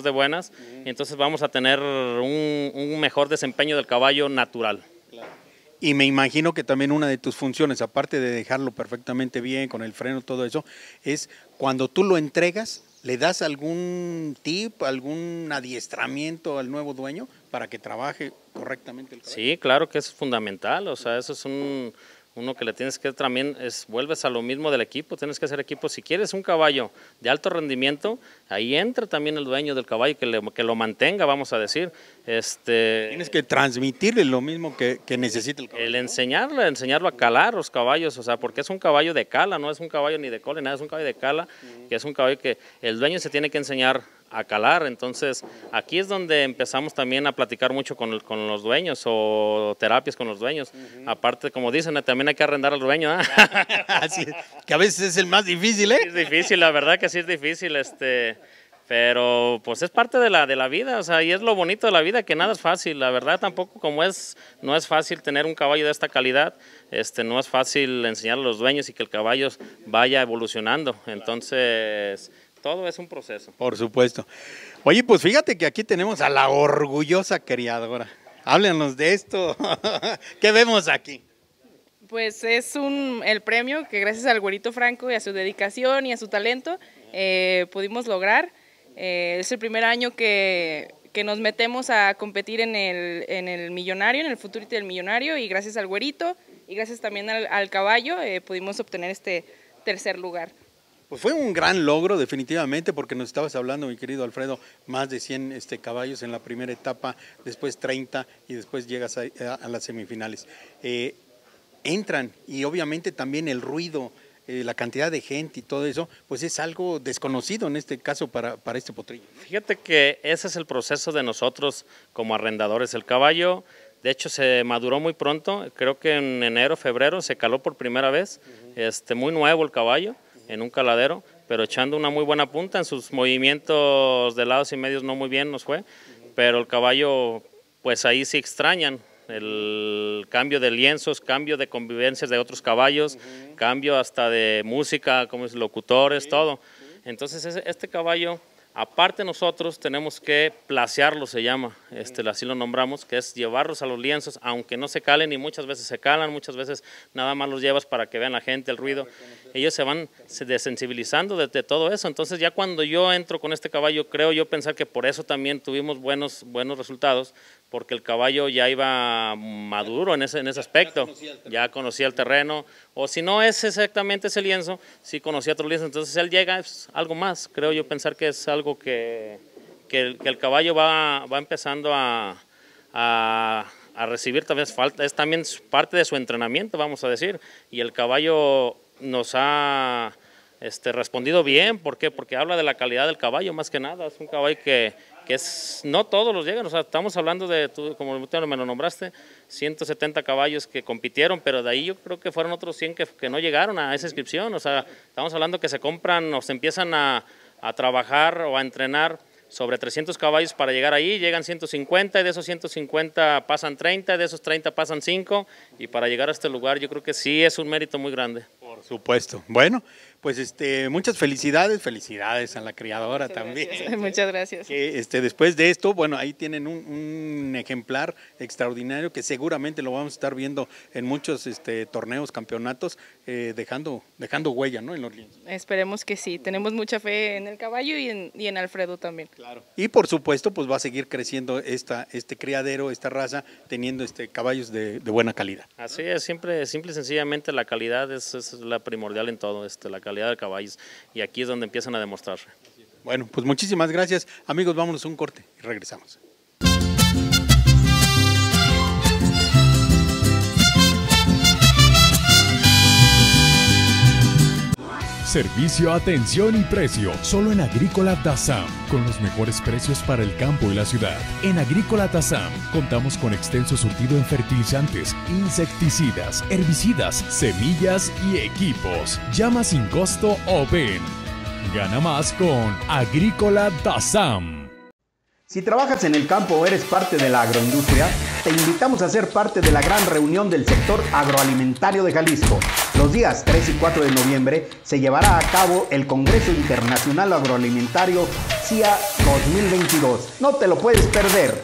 y entonces vamos a tener un mejor desempeño del caballo natural. Y me imagino que también una de tus funciones, aparte de dejarlo perfectamente bien, con el freno, todo eso, es cuando tú lo entregas, ¿le das algún tip, algún adiestramiento al nuevo dueño para que trabaje correctamente el caballo? Sí, claro que es fundamental, o sea, eso es uno que le tienes que también, vuelves a lo mismo del equipo, tienes que hacer equipo. Si quieres un caballo de alto rendimiento, ahí entra también el dueño del caballo, que lo mantenga, vamos a decir. Tienes que transmitirle lo mismo que necesita el caballo. El enseñarlo a calar los caballos, o sea, porque es un caballo de cala, no es un caballo ni de cola, nada, es un caballo de cala, que es un caballo que el dueño se tiene que enseñar a calar. Entonces aquí es donde empezamos también a platicar mucho con los dueños, o terapias con los dueños. Aparte, como dicen, también hay que arrendar al dueño. Así es, que a veces es el más difícil, ¿eh? Es difícil, la verdad que sí es difícil, pero pues es parte de la vida, o sea, y es lo bonito de la vida, que nada es fácil. La verdad tampoco, no es fácil tener un caballo de esta calidad, no es fácil enseñar a los dueños y que el caballo vaya evolucionando. Entonces todo es un proceso. Por supuesto. Oye, pues fíjate que aquí tenemos a la orgullosa criadora. Háblenos de esto. ¿Qué vemos aquí? Pues es el premio que gracias al Güerito Franco y a su dedicación y a su talento pudimos lograr. Es el primer año que nos metemos a competir en el Millonario, en el Futurity del Millonario, y gracias al Güerito y gracias también al caballo pudimos obtener este tercer lugar. Pues fue un gran logro definitivamente, porque nos estabas hablando, mi querido Alfredo, más de 100 caballos en la primera etapa, después 30 y después llegas a las semifinales. Entran, y obviamente también el ruido, la cantidad de gente y todo eso, pues es algo desconocido en este caso para este potrillo. Fíjate que ese es el proceso de nosotros como arrendadores. El caballo, de hecho, se maduró muy pronto, creo que en enero, febrero se caló por primera vez, muy nuevo el caballo, en un caladero, pero echando una muy buena punta. En sus movimientos de lados y medios no muy bien nos fue, pero el caballo, pues ahí sí extrañan el cambio de lienzos, cambio de convivencias de otros caballos, cambio hasta de música, como es locutores, todo. Entonces este caballo, Aparte nosotros tenemos que placearlos, se llama, así lo nombramos, que es llevarlos a los lienzos, aunque no se calen, y muchas veces se calan, muchas veces nada más los llevas para que vean la gente el ruido. Ellos se van desensibilizando de todo eso. Entonces ya cuando yo entro con este caballo, creo yo pensar que por eso también tuvimos buenos resultados, porque el caballo ya iba maduro en ese aspecto, ya conocía el terreno, o si no es exactamente ese lienzo, sí conocía otro lienzo. Entonces él llega, es algo más, creo yo pensar que es algo que el caballo va empezando a recibir también falta, es también parte de su entrenamiento, vamos a decir, y el caballo nos ha respondido bien. ¿Por qué? Porque habla de la calidad del caballo más que nada. Es un caballo que no todos los llegan, o sea, estamos hablando de, como me lo nombraste, 170 caballos que compitieron, pero de ahí yo creo que fueron otros 100 que no llegaron a esa inscripción. O sea, estamos hablando que se compran o se empiezan a trabajar o a entrenar sobre 300 caballos para llegar ahí, llegan 150 y de esos 150 pasan 30, y de esos 30 pasan 5, y para llegar a este lugar yo creo que sí es un mérito muy grande. Por supuesto. Bueno, pues muchas felicidades a la criadora muchas también. Gracias. Muchas gracias. Que después de esto, bueno, ahí tienen un ejemplar extraordinario que seguramente lo vamos a estar viendo en muchos torneos, campeonatos, dejando huella, ¿no? En los lienzos. Esperemos que sí. Tenemos mucha fe en el caballo y en Alfredo también. Claro. Y por supuesto, pues va a seguir creciendo este criadero, esta raza, teniendo caballos de buena calidad. Así es, simple y sencillamente la calidad es la primordial en todo, la calidad de caballos, y aquí es donde empiezan a demostrarse. Bueno, pues muchísimas gracias. Amigos, vámonos a un corte y regresamos. Servicio, atención y precio, solo en Agrícola Tazam, con los mejores precios para el campo y la ciudad. En Agrícola Tazam contamos con extenso surtido en fertilizantes, insecticidas, herbicidas, semillas y equipos. Llama sin costo o ven. Gana más con Agrícola Tazam. Si trabajas en el campo o eres parte de la agroindustria, te invitamos a ser parte de la gran reunión del sector agroalimentario de Jalisco. Los días 3 y 4 de noviembre se llevará a cabo el Congreso Internacional Agroalimentario CIA 2022. No te lo puedes perder.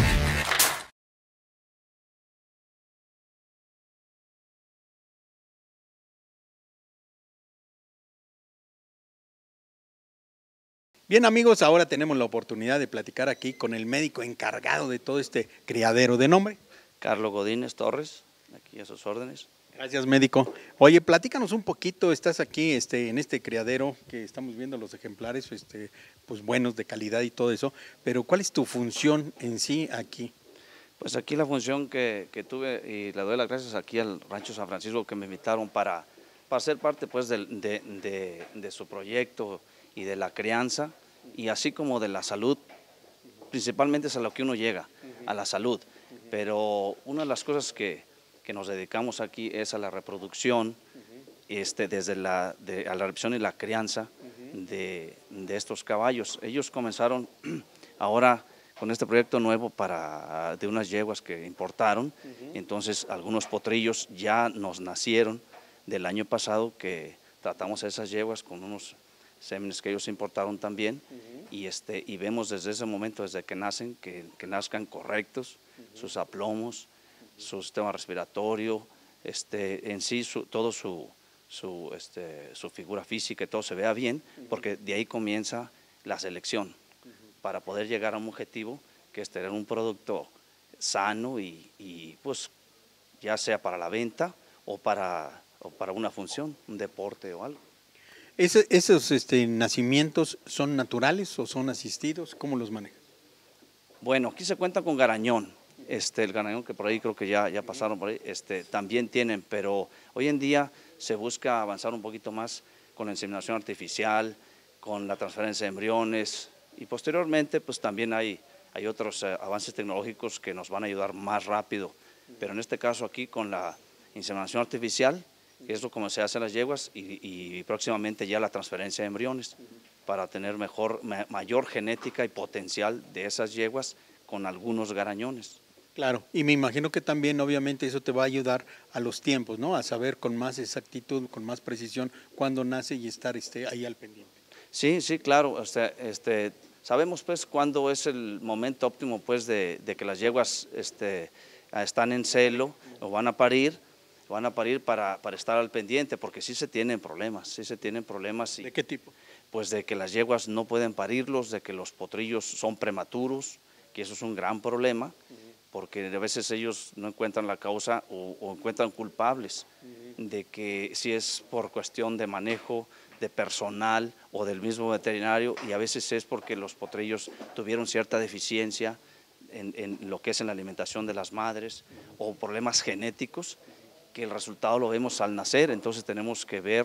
Bien, amigos, ahora tenemos la oportunidad de platicar aquí con el médico encargado de todo este criadero. ¿De nombre? Carlos Godínez Torres, aquí a sus órdenes. Gracias, médico. Oye, platícanos un poquito, estás aquí en este criadero que estamos viendo los ejemplares, pues buenos, de calidad y todo eso, pero ¿cuál es tu función en sí aquí? Pues aquí la función que tuve, y le doy las gracias aquí al Rancho San Francisco que me invitaron para ser parte pues de su proyecto y de la crianza, y así como de la salud, principalmente es a lo que uno llega, a la salud. Pero una de las cosas que nos dedicamos aquí es a la reproducción, desde a la reproducción y la crianza de estos caballos. Ellos comenzaron ahora con este proyecto nuevo de unas yeguas que importaron, entonces algunos potrillos ya nos nacieron del año pasado, que tratamos a esas yeguas con unos semenes que ellos importaron también, y vemos desde ese momento, desde que nacen, que nazcan correctos, sus aplomos, su sistema respiratorio, en sí todo su figura física y todo se vea bien, porque de ahí comienza la selección, para poder llegar a un objetivo que es tener un producto sano y pues ya sea para la venta o para una función, un deporte o algo. ¿Esos nacimientos son naturales o son asistidos? ¿Cómo los manejan? Bueno, aquí se cuenta con garañón. El garañón que por ahí creo que ya pasaron por ahí, también tienen, pero hoy en día se busca avanzar un poquito más con la inseminación artificial, con la transferencia de embriones, y posteriormente pues también hay otros avances tecnológicos que nos van a ayudar más rápido, pero en este caso aquí con la inseminación artificial, que es lo como se hace en las yeguas, y próximamente ya la transferencia de embriones, para tener mayor genética y potencial de esas yeguas con algunos garañones. Claro, y me imagino que también obviamente eso te va a ayudar a los tiempos, ¿no? A saber con más exactitud, con más precisión cuándo nace y estar ahí al pendiente. Sí, sí, claro. Sabemos pues cuándo es el momento óptimo pues de que las yeguas están en celo o van a parir para estar al pendiente, porque sí se tienen problemas, ¿De qué tipo? Pues de que las yeguas no pueden parirlos, de que los potrillos son prematuros, que eso es un gran problema, porque a veces ellos no encuentran la causa o encuentran culpables, de que si es por cuestión de manejo, de personal o del mismo veterinario, y a veces es porque los potrillos tuvieron cierta deficiencia en lo que es en la alimentación de las madres o problemas genéticos, que el resultado lo vemos al nacer. Entonces tenemos que ver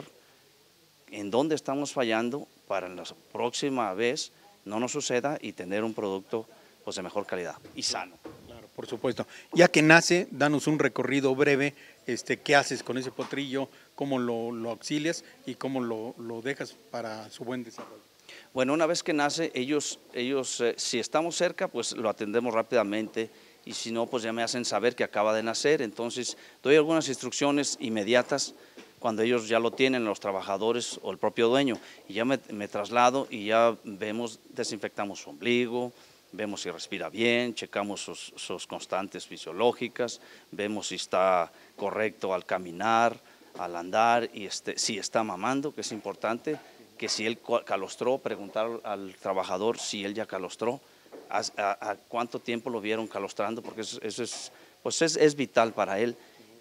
en dónde estamos fallando para la próxima vez no nos suceda y tener un producto pues de mejor calidad y sano. Claro, por supuesto. Ya que nace, danos un recorrido breve, ¿qué haces con ese potrillo? ¿Cómo lo auxilias y cómo lo dejas para su buen desarrollo? Bueno, una vez que nace, ellos si estamos cerca, pues lo atendemos rápidamente, y si no, pues ya me hacen saber que acaba de nacer. Entonces doy algunas instrucciones inmediatas cuando ellos ya lo tienen, los trabajadores o el propio dueño, y ya me traslado y ya desinfectamos su ombligo, vemos si respira bien, checamos sus constantes fisiológicas, vemos si está correcto al caminar, al andar, y si está mamando, que es importante, que si él calostró, preguntar al trabajador si él ya calostró, a cuánto tiempo lo vieron calostrando, porque eso es vital para él,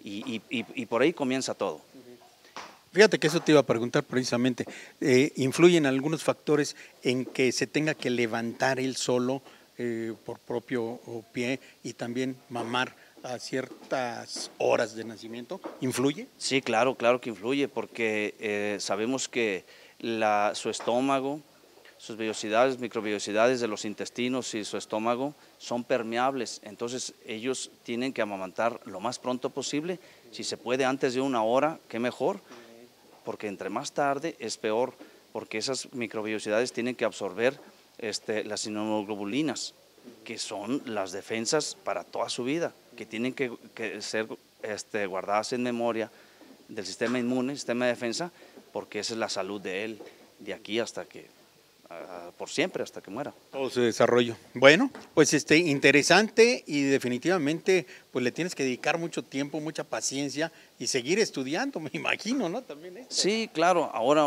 y por ahí comienza todo. Fíjate que eso te iba a preguntar precisamente, ¿influyen algunos factores en que se tenga que levantar él solo por propio pie y también mamar a ciertas horas de nacimiento? ¿Influye? Sí, claro que influye, porque sabemos que su estómago, sus vellosidades, microvellosidades de los intestinos y su estómago son permeables, entonces ellos tienen que amamantar lo más pronto posible, si se puede antes de 1 hora, qué mejor, porque entre más tarde es peor, porque esas microvellosidades tienen que absorber las inmunoglobulinas, que son las defensas para toda su vida, que tienen que ser guardadas en memoria del sistema inmune, sistema de defensa, porque esa es la salud de él, de aquí hasta que, por siempre, hasta que muera. Todo su desarrollo. Bueno, pues interesante, y definitivamente pues le tienes que dedicar mucho tiempo, mucha paciencia y seguir estudiando, me imagino, ¿no? También Sí, claro. Ahora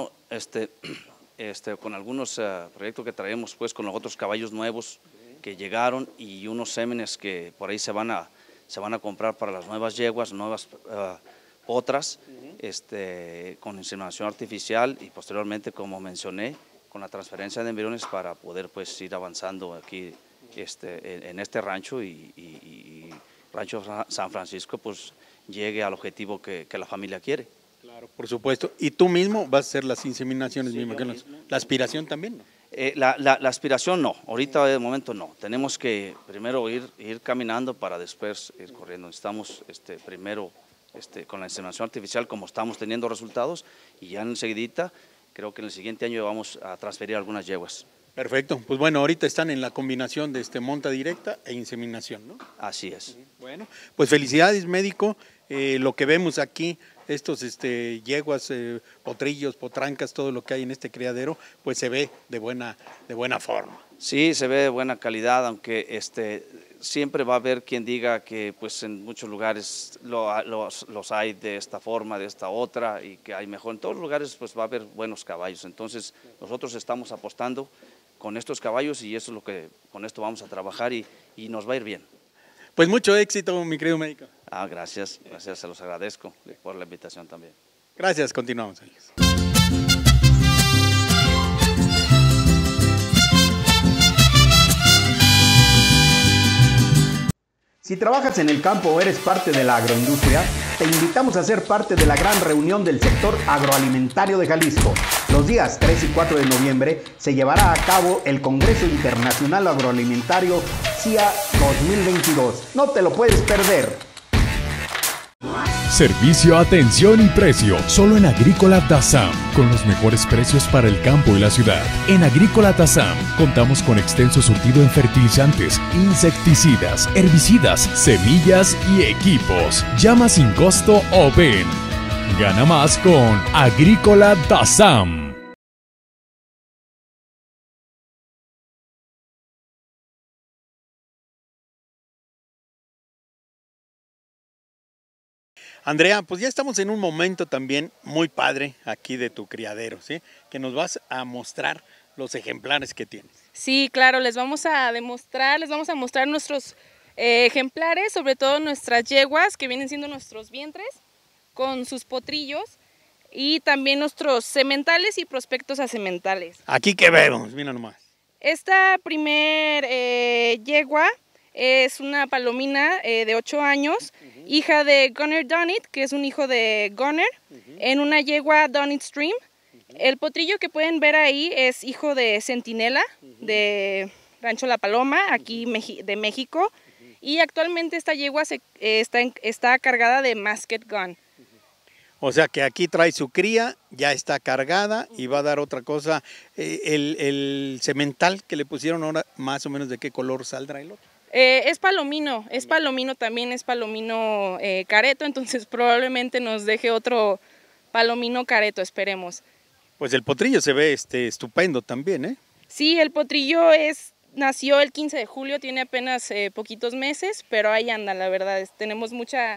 con algunos proyectos que traemos, pues con los otros caballos nuevos que llegaron y unos sémenes que por ahí se van a comprar para las nuevas yeguas, nuevas potras, con inseminación artificial, y posteriormente, como mencioné, con la transferencia de embriones para poder pues ir avanzando aquí en este rancho, y Rancho San Francisco pues llegue al objetivo que la familia quiere. Claro, por supuesto. ¿Y tú mismo vas a hacer las inseminaciones? Sí, ¿La aspiración también? ¿No? La aspiración no, ahorita de momento no. Tenemos que primero ir caminando para después ir corriendo. Estamos primero con la inseminación artificial, como estamos teniendo resultados, y ya enseguidita, creo que en el siguiente año vamos a transferir algunas yeguas. Perfecto, pues bueno, ahorita están en la combinación de monta directa e inseminación, ¿no? Así es. Bueno, pues felicidades, médico. Lo que vemos aquí, estos yeguas, potrillos, potrancas, todo lo que hay en este criadero, pues se ve de buena forma. Sí, se ve de buena calidad, aunque siempre va a haber quien diga que pues en muchos lugares los hay de esta forma, de esta otra, y que hay mejor. En todos los lugares pues va a haber buenos caballos. Entonces nosotros estamos apostando con estos caballos, y eso es lo que con esto vamos a trabajar, y nos va a ir bien. Pues mucho éxito, mi querido médico. Gracias, se los agradezco por la invitación también. Gracias, continuamos. Si trabajas en el campo o eres parte de la agroindustria, te invitamos a ser parte de la gran reunión del sector agroalimentario de Jalisco. Los días 3 y 4 de noviembre se llevará a cabo el Congreso Internacional Agroalimentario CIA 2022. No te lo puedes perder. Servicio, atención y precio, solo en Agrícola Tazam, con los mejores precios para el campo y la ciudad. En Agrícola Tazam contamos con extenso surtido en fertilizantes, insecticidas, herbicidas, semillas y equipos. Llama sin costo o ven. Gana más con Agrícola Tazam. Andrea, pues ya estamos en un momento también muy padre aquí de tu criadero, ¿sí? Que nos vas a mostrar los ejemplares que tienes. Sí, claro, les vamos a mostrar nuestros ejemplares, sobre todo nuestras yeguas, que vienen siendo nuestros vientres, con sus potrillos, y también nuestros sementales y prospectos a sementales. Aquí que vemos, mira nomás. Esta primer yegua es una palomina de 8 años, hija de Gunner Donit, que es un hijo de Gunner, en una yegua Donit Stream. El potrillo que pueden ver ahí es hijo de Centinela, de Rancho La Paloma, aquí de México. Y actualmente esta yegua está cargada de Musket Gun. O sea que aquí trae su cría, ya está cargada y va a dar otra cosa. El semental que le pusieron ahora, más o menos de qué color saldrá el otro. Es palomino también, es palomino careto, entonces probablemente nos deje otro palomino careto, esperemos. Pues el potrillo se ve estupendo también, ¿eh? Sí, el potrillo nació el 15 de julio, tiene apenas poquitos meses, pero ahí anda, la verdad. Tenemos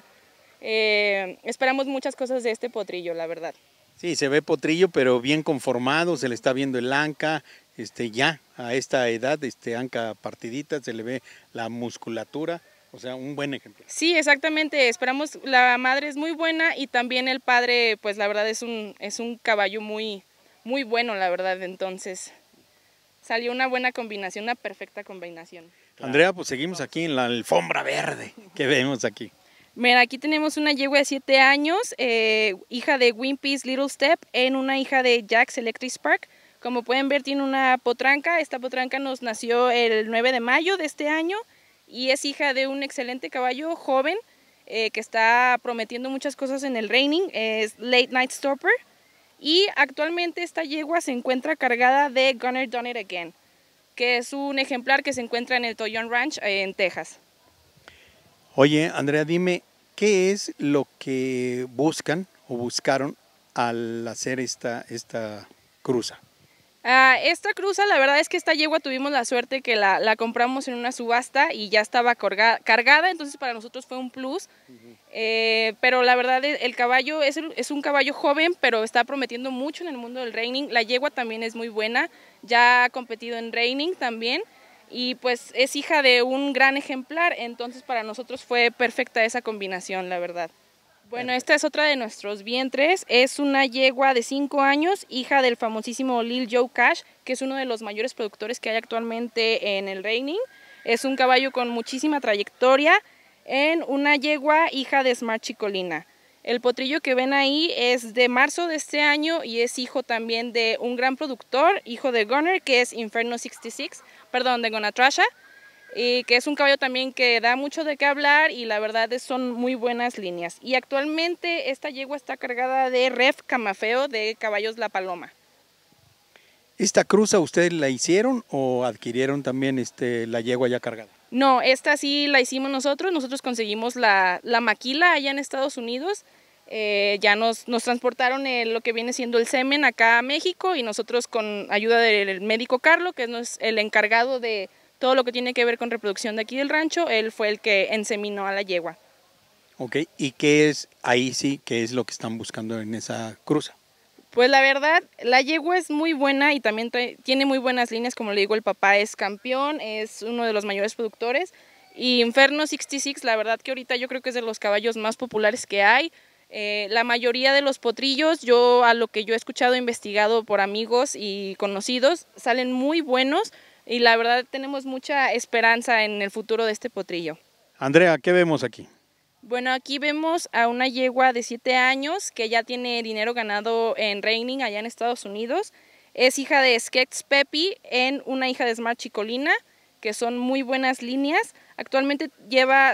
esperamos muchas cosas de este potrillo, la verdad. Sí, se ve potrillo, pero bien conformado, se le está viendo el anca, ya a esta edad, anca partidita, se le ve la musculatura, o sea, un buen ejemplo. Sí, exactamente, esperamos, la madre es muy buena y también el padre, pues la verdad es un caballo muy bueno, la verdad, entonces salió una buena combinación, una perfecta combinación. Andrea, pues seguimos aquí en la alfombra verde que vemos aquí. Mira, aquí tenemos una yegua de 7 años, hija de Wimpy's Little Step, en una hija de Jack's Electric Spark. Como pueden ver, tiene una potranca. Esta potranca nos nació el 9 de mayo de este año y es hija de un excelente caballo joven que está prometiendo muchas cosas en el reining. Es Late Night Stopper y actualmente esta yegua se encuentra cargada de Gunner Done It Again, que es un ejemplar que se encuentra en el Toyon Ranch en Texas. Oye, Andrea, dime, ¿qué es lo que buscan o buscaron al hacer esta cruza? Esta cruza, la verdad es que esta yegua tuvimos la suerte que la compramos en una subasta y ya estaba cargada, entonces para nosotros fue un plus. Pero la verdad el caballo es un caballo joven, pero está prometiendo mucho en el mundo del reining. La yegua también es muy buena, ya ha competido en reining también. Y pues es hija de un gran ejemplar, entonces para nosotros fue perfecta esa combinación, la verdad. Bueno, esta es otra de nuestros vientres, es una yegua de 5 años, hija del famosísimo Lil Joe Cash, que es uno de los mayores productores que hay actualmente en el reining. Es un caballo con muchísima trayectoria, en una yegua hija de Smart Chicolina. El potrillo que ven ahí es de marzo de este año y es hijo también de un gran productor, hijo de Gunner, que es Inferno 66, de Gonatrasha, y que es un caballo también que da mucho de qué hablar y la verdad son muy buenas líneas. Y actualmente esta yegua está cargada de Ref Camafeo de Caballos La Paloma. ¿Esta cruza ustedes la hicieron o adquirieron también la yegua ya cargada? No, esta sí la hicimos nosotros conseguimos la maquila allá en Estados Unidos. Ya nos transportaron lo que viene siendo el semen acá a México y nosotros con ayuda del médico Carlo, que es el encargado de todo lo que tiene que ver con reproducción de aquí del rancho, él fue el que enseminó a la yegua. Ok, ¿y qué es lo que están buscando en esa cruza? Pues la verdad, la yegua es muy buena y también tiene muy buenas líneas, como le digo, el papá es campeón, es uno de los mayores productores. Y Inferno 66, la verdad que ahorita yo creo que es de los caballos más populares que hay. La mayoría de los potrillos, a lo que yo he escuchado, investigado por amigos y conocidos, salen muy buenos y la verdad tenemos mucha esperanza en el futuro de este potrillo. Andrea, ¿qué vemos aquí? Bueno, aquí vemos a una yegua de 7 años que ya tiene dinero ganado en reining allá en Estados Unidos. Es hija de Skex Pepi en una hija de Smart Chicolina, que son muy buenas líneas. Actualmente lleva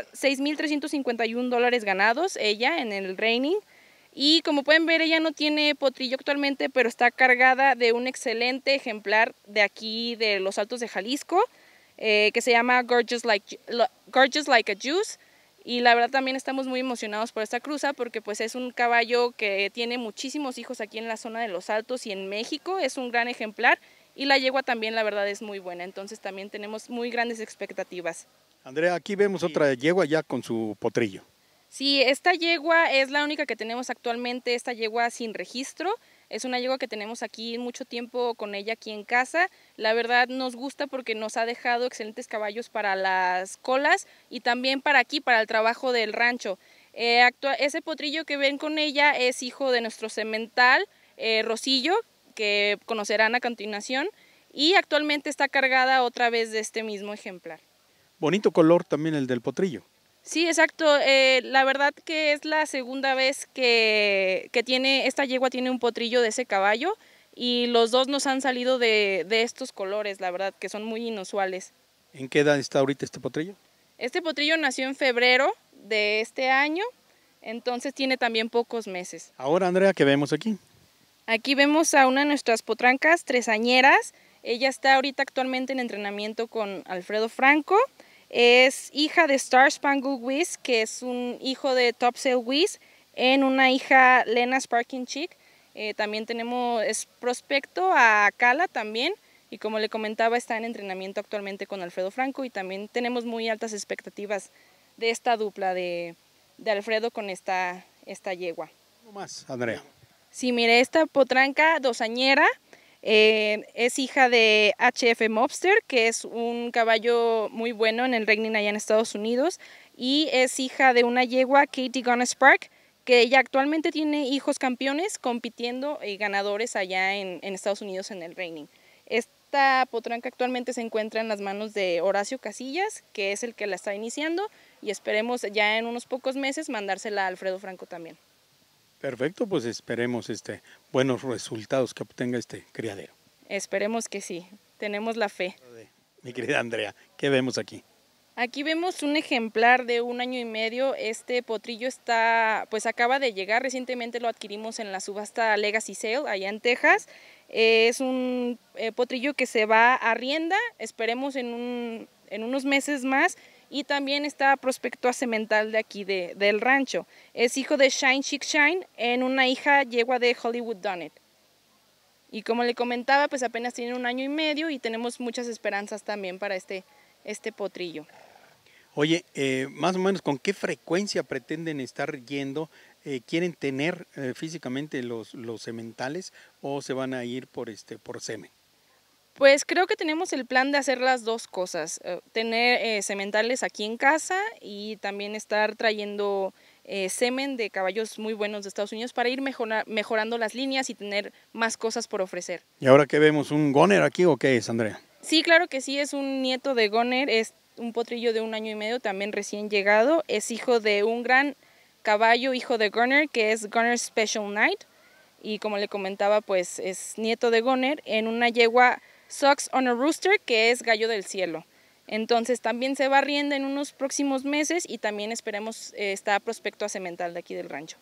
$6,351 ganados ella en el reining. Y como pueden ver, ella no tiene potrillo actualmente, pero está cargada de un excelente ejemplar de aquí de los Altos de Jalisco, que se llama Gorgeous Like a Juice. Y la verdad también estamos muy emocionados por esta cruza porque pues es un caballo que tiene muchísimos hijos aquí en la zona de los Altos y en México. Es un gran ejemplar y la yegua también la verdad es muy buena. Entonces también tenemos muy grandes expectativas. Andrea, aquí vemos otra yegua ya con su potrillo. Sí, esta yegua es la única que tenemos actualmente, esta yegua sin registro. Es una yegua que tenemos aquí mucho tiempo con ella aquí en casa. La verdad nos gusta porque nos ha dejado excelentes caballos para las colas y también para aquí, para el trabajo del rancho. Ese potrillo que ven con ella es hijo de nuestro semental, Rosillo, que conocerán a continuación, y actualmente está cargada otra vez de este mismo ejemplar. Bonito color también el del potrillo. Sí, exacto. La verdad que es la segunda vez que esta yegua tiene un potrillo de ese caballo y los dos nos han salido de estos colores, la verdad que son muy inusuales. ¿En qué edad está ahorita este potrillo? Este potrillo nació en febrero de este año, entonces tiene también pocos meses. Ahora, Andrea, ¿qué vemos aquí? Aquí vemos a una de nuestras potrancas tresañeras. Ella está ahorita actualmente en entrenamiento con Alfredo Franco. Es hija de Star Spangled Whiz, que es un hijo de Topsail Whiz, en una hija Lena Sparking Chick. También es prospecto a Cala también, y como le comentaba está en entrenamiento actualmente con Alfredo Franco, y también tenemos muy altas expectativas de esta dupla de Alfredo con esta yegua. ¿Cómo más, Andrea? Sí, mire, esta potranca dosañera es hija de HF Mobster, que es un caballo muy bueno en el reining allá en Estados Unidos, y es hija de una yegua, Katie Gonna Spark, que ella actualmente tiene hijos campeones compitiendo y ganadores allá en Estados Unidos en el reining. Esta potranca actualmente se encuentra en las manos de Horacio Casillas, que es el que la está iniciando, y esperemos ya en unos pocos meses mandársela a Alfredo Franco también. Perfecto, pues esperemos buenos resultados que obtenga este criadero. Esperemos que sí, tenemos la fe. Mi querida Andrea, ¿qué vemos aquí? Aquí vemos un ejemplar de 1 año y medio. Este potrillo acaba de llegar, recientemente lo adquirimos en la subasta Legacy Sale allá en Texas. Es un potrillo que se va a rienda, esperemos en unos meses más, y también está prospecto a semental de aquí del rancho. Es hijo de Shine Chic Shine en una hija yegua de Hollywood Donnet. Y como le comentaba, pues apenas tiene 1 año y medio y tenemos muchas esperanzas también para este potrillo. Oye, más o menos, ¿con qué frecuencia pretenden estar yendo? ¿Quieren tener físicamente los sementales o se van a ir por semen? Pues creo que tenemos el plan de hacer las dos cosas, tener sementales aquí en casa y también estar trayendo semen de caballos muy buenos de Estados Unidos para ir mejorando las líneas y tener más cosas por ofrecer. ¿Y ahora qué vemos? ¿Un goner aquí o qué es, Andrea? Sí, claro que sí, es un nieto de goner, es un potrillo de 1 año y medio, también recién llegado, es hijo de un gran caballo, hijo de Gunner, que es Gunner Special Night, y como le comentaba, pues es nieto de goner en una yegua Sox on a Rooster, que es gallo del cielo. Entonces también se va a rienda en unos próximos meses y también esperemos está prospecto a semental de aquí del rancho.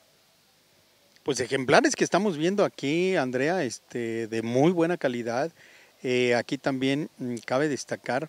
Pues ejemplares que estamos viendo aquí, Andrea, de muy buena calidad. Aquí también cabe destacar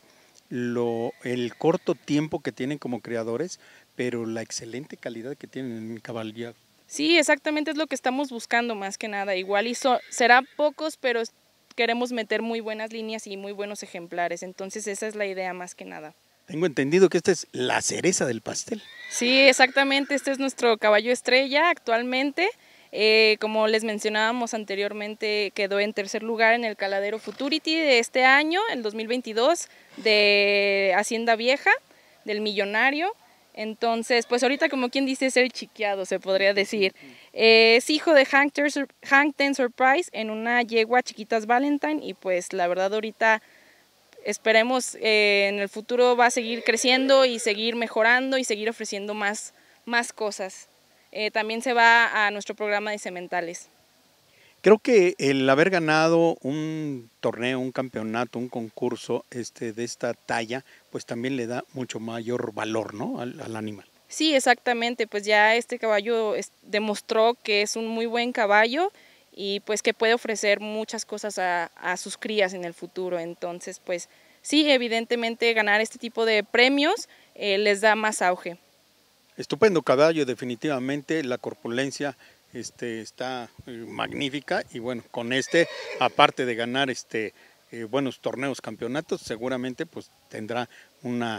el corto tiempo que tienen como criadores, pero la excelente calidad que tienen en caballería. Sí, exactamente es lo que estamos buscando más que nada. Igual serán pocos, pero queremos meter muy buenas líneas y muy buenos ejemplares, entonces esa es la idea más que nada. Tengo entendido que esta es la cereza del pastel. Sí, exactamente, este es nuestro caballo estrella actualmente. Como les mencionábamos anteriormente, quedó en 3er lugar en el Caladero Futurity de este año, el 2022, de Hacienda Vieja, del Millonario. Entonces, pues ahorita como quien dice es el chiqueado, se podría decir. Es hijo de Hank Ten Surprise en una yegua Chiquitas Valentine y pues la verdad ahorita esperemos en el futuro va a seguir creciendo y seguir mejorando y seguir ofreciendo más cosas. También se va a nuestro programa de sementales. Creo que el haber ganado un torneo, un campeonato, un concurso de esta talla, pues también le da mucho mayor valor, ¿no? al animal. Sí, exactamente, pues ya este caballo demostró que es un muy buen caballo y pues que puede ofrecer muchas cosas a sus crías en el futuro. Entonces, pues sí, evidentemente ganar este tipo de premios les da más auge. Estupendo caballo, definitivamente, la corpulencia está magnífica y bueno, con aparte de ganar buenos torneos, campeonatos, seguramente pues tendrá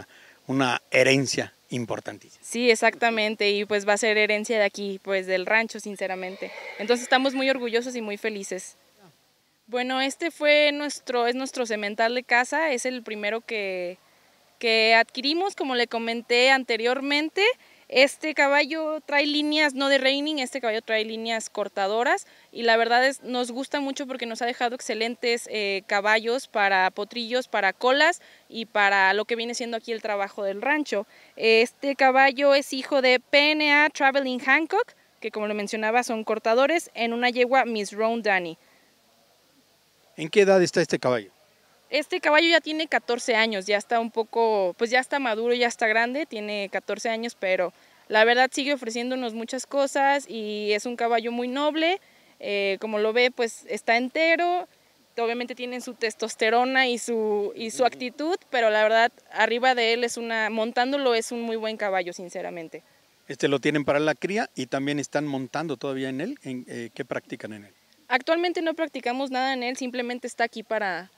una herencia importantísima. Sí, exactamente, y pues va a ser herencia de aquí, pues del rancho, sinceramente. Entonces estamos muy orgullosos y muy felices. Bueno, este es nuestro semental de casa, es el primero que adquirimos, como le comenté anteriormente. Este caballo trae líneas no de reining, este caballo trae líneas cortadoras y la verdad nos gusta mucho porque nos ha dejado excelentes caballos para potrillos, para colas y para lo que viene siendo aquí el trabajo del rancho. Este caballo es hijo de PNA Traveling Hancock, que como le mencionaba son cortadores, en una yegua Miss Roan Danny. ¿En qué edad está este caballo? Este caballo ya tiene 14 años, ya está un poco, pues ya está maduro, ya está grande, tiene 14 años, pero la verdad sigue ofreciéndonos muchas cosas y es un caballo muy noble, como lo ve pues está entero, obviamente tiene su testosterona y su actitud, pero la verdad arriba de él montándolo es un muy buen caballo, sinceramente. Este lo tienen para la cría y también están montando todavía en él, ¿qué practican en él? Actualmente no practicamos nada en él, simplemente está aquí para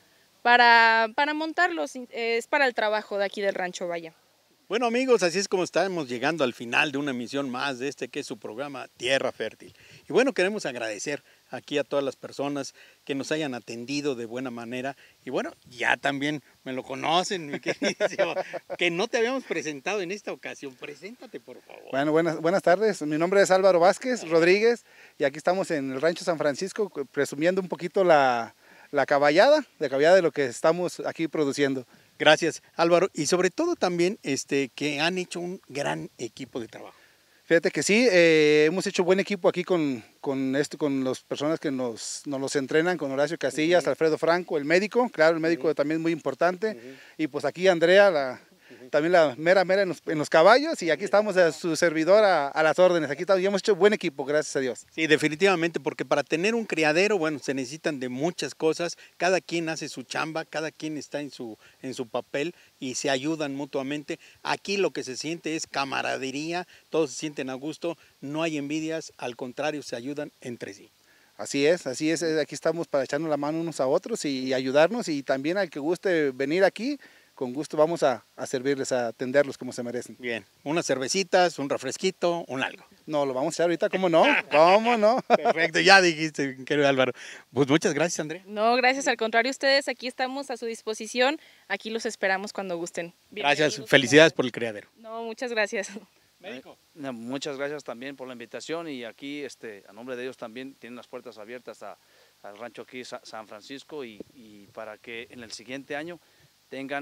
montarlos, es para el trabajo de aquí del rancho, vaya. Bueno amigos, así es como estamos llegando al final de una emisión más de que es su programa Tierra Fértil. Y bueno, queremos agradecer aquí a todas las personas que nos hayan atendido de buena manera. Y bueno, ya también me lo conocen, mi queridísimo, que no te habíamos presentado en esta ocasión. Preséntate, por favor. Bueno, buenas tardes. Mi nombre es Álvaro Vázquez Rodríguez y aquí estamos en el Rancho San Francisco presumiendo un poquito la caballada de lo que estamos aquí produciendo. Gracias, Álvaro. Y sobre todo también que han hecho un gran equipo de trabajo. Fíjate que sí, hemos hecho buen equipo aquí con las personas que nos los entrenan, con Horacio Casillas, Alfredo Franco, el médico, claro, el médico también muy importante. Y pues aquí Andrea, también la mera en los caballos, y aquí estamos a su servidor a las órdenes. Aquí estamos, y hemos hecho buen equipo, gracias a Dios. Sí, definitivamente, porque para tener un criadero, bueno, se necesitan de muchas cosas, cada quien hace su chamba, cada quien está en su papel y se ayudan mutuamente. Aquí lo que se siente es camaradería, todos se sienten a gusto, no hay envidias, al contrario, se ayudan entre sí. Así es, aquí estamos para echarnos la mano unos a otros y ayudarnos, y también al que guste venir aquí, con gusto vamos a servirles, a atenderlos como se merecen. Bien, unas cervecitas, un refresquito, un algo. No, lo vamos a echar ahorita, ¿cómo no? ¿Cómo no? Perfecto, ya dijiste, querido Álvaro. Pues muchas gracias, Andrea. No, gracias, al contrario, ustedes aquí estamos a su disposición, aquí los esperamos cuando gusten. Gracias, felicidades por el criadero. No, muchas gracias. Médico. Muchas gracias también por la invitación, y aquí a nombre de ellos también tienen las puertas abiertas al rancho aquí San Francisco, y para que en el siguiente año tengan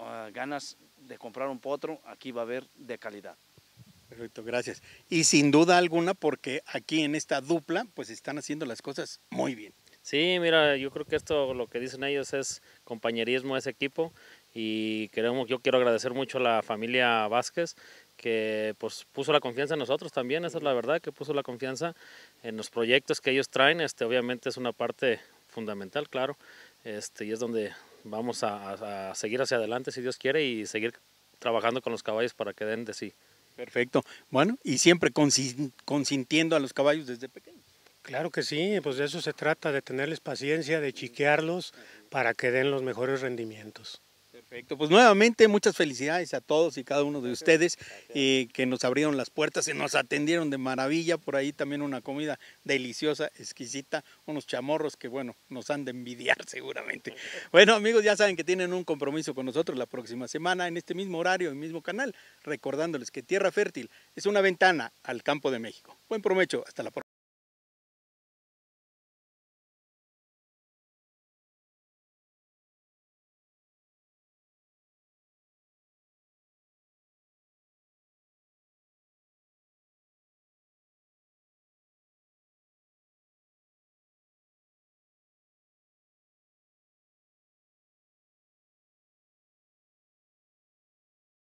ganas de comprar un potro, aquí va a haber de calidad. Perfecto, gracias. Y sin duda alguna, porque aquí en esta dupla pues están haciendo las cosas muy bien. Sí, mira, yo creo que esto, lo que dicen ellos, es compañerismo, es equipo, y yo quiero agradecer mucho a la familia Vázquez, que pues puso la confianza en nosotros también, esa es la verdad, que puso la confianza en los proyectos que ellos traen. Obviamente es una parte fundamental, claro, y es donde vamos a seguir hacia adelante si Dios quiere, y seguir trabajando con los caballos para que den de sí. Perfecto. Bueno, y siempre consintiendo a los caballos desde pequeños. Claro que sí, pues de eso se trata, de tenerles paciencia, de chiquearlos para que den los mejores rendimientos. Perfecto, pues nuevamente muchas felicidades a todos y cada uno de ustedes que nos abrieron las puertas y nos atendieron de maravilla. Por ahí también una comida deliciosa, exquisita, unos chamorros que bueno, nos han de envidiar seguramente. Bueno amigos, ya saben que tienen un compromiso con nosotros la próxima semana en este mismo horario, en el mismo canal, recordándoles que Tierra Fértil es una ventana al campo de México. Buen provecho, hasta la próxima.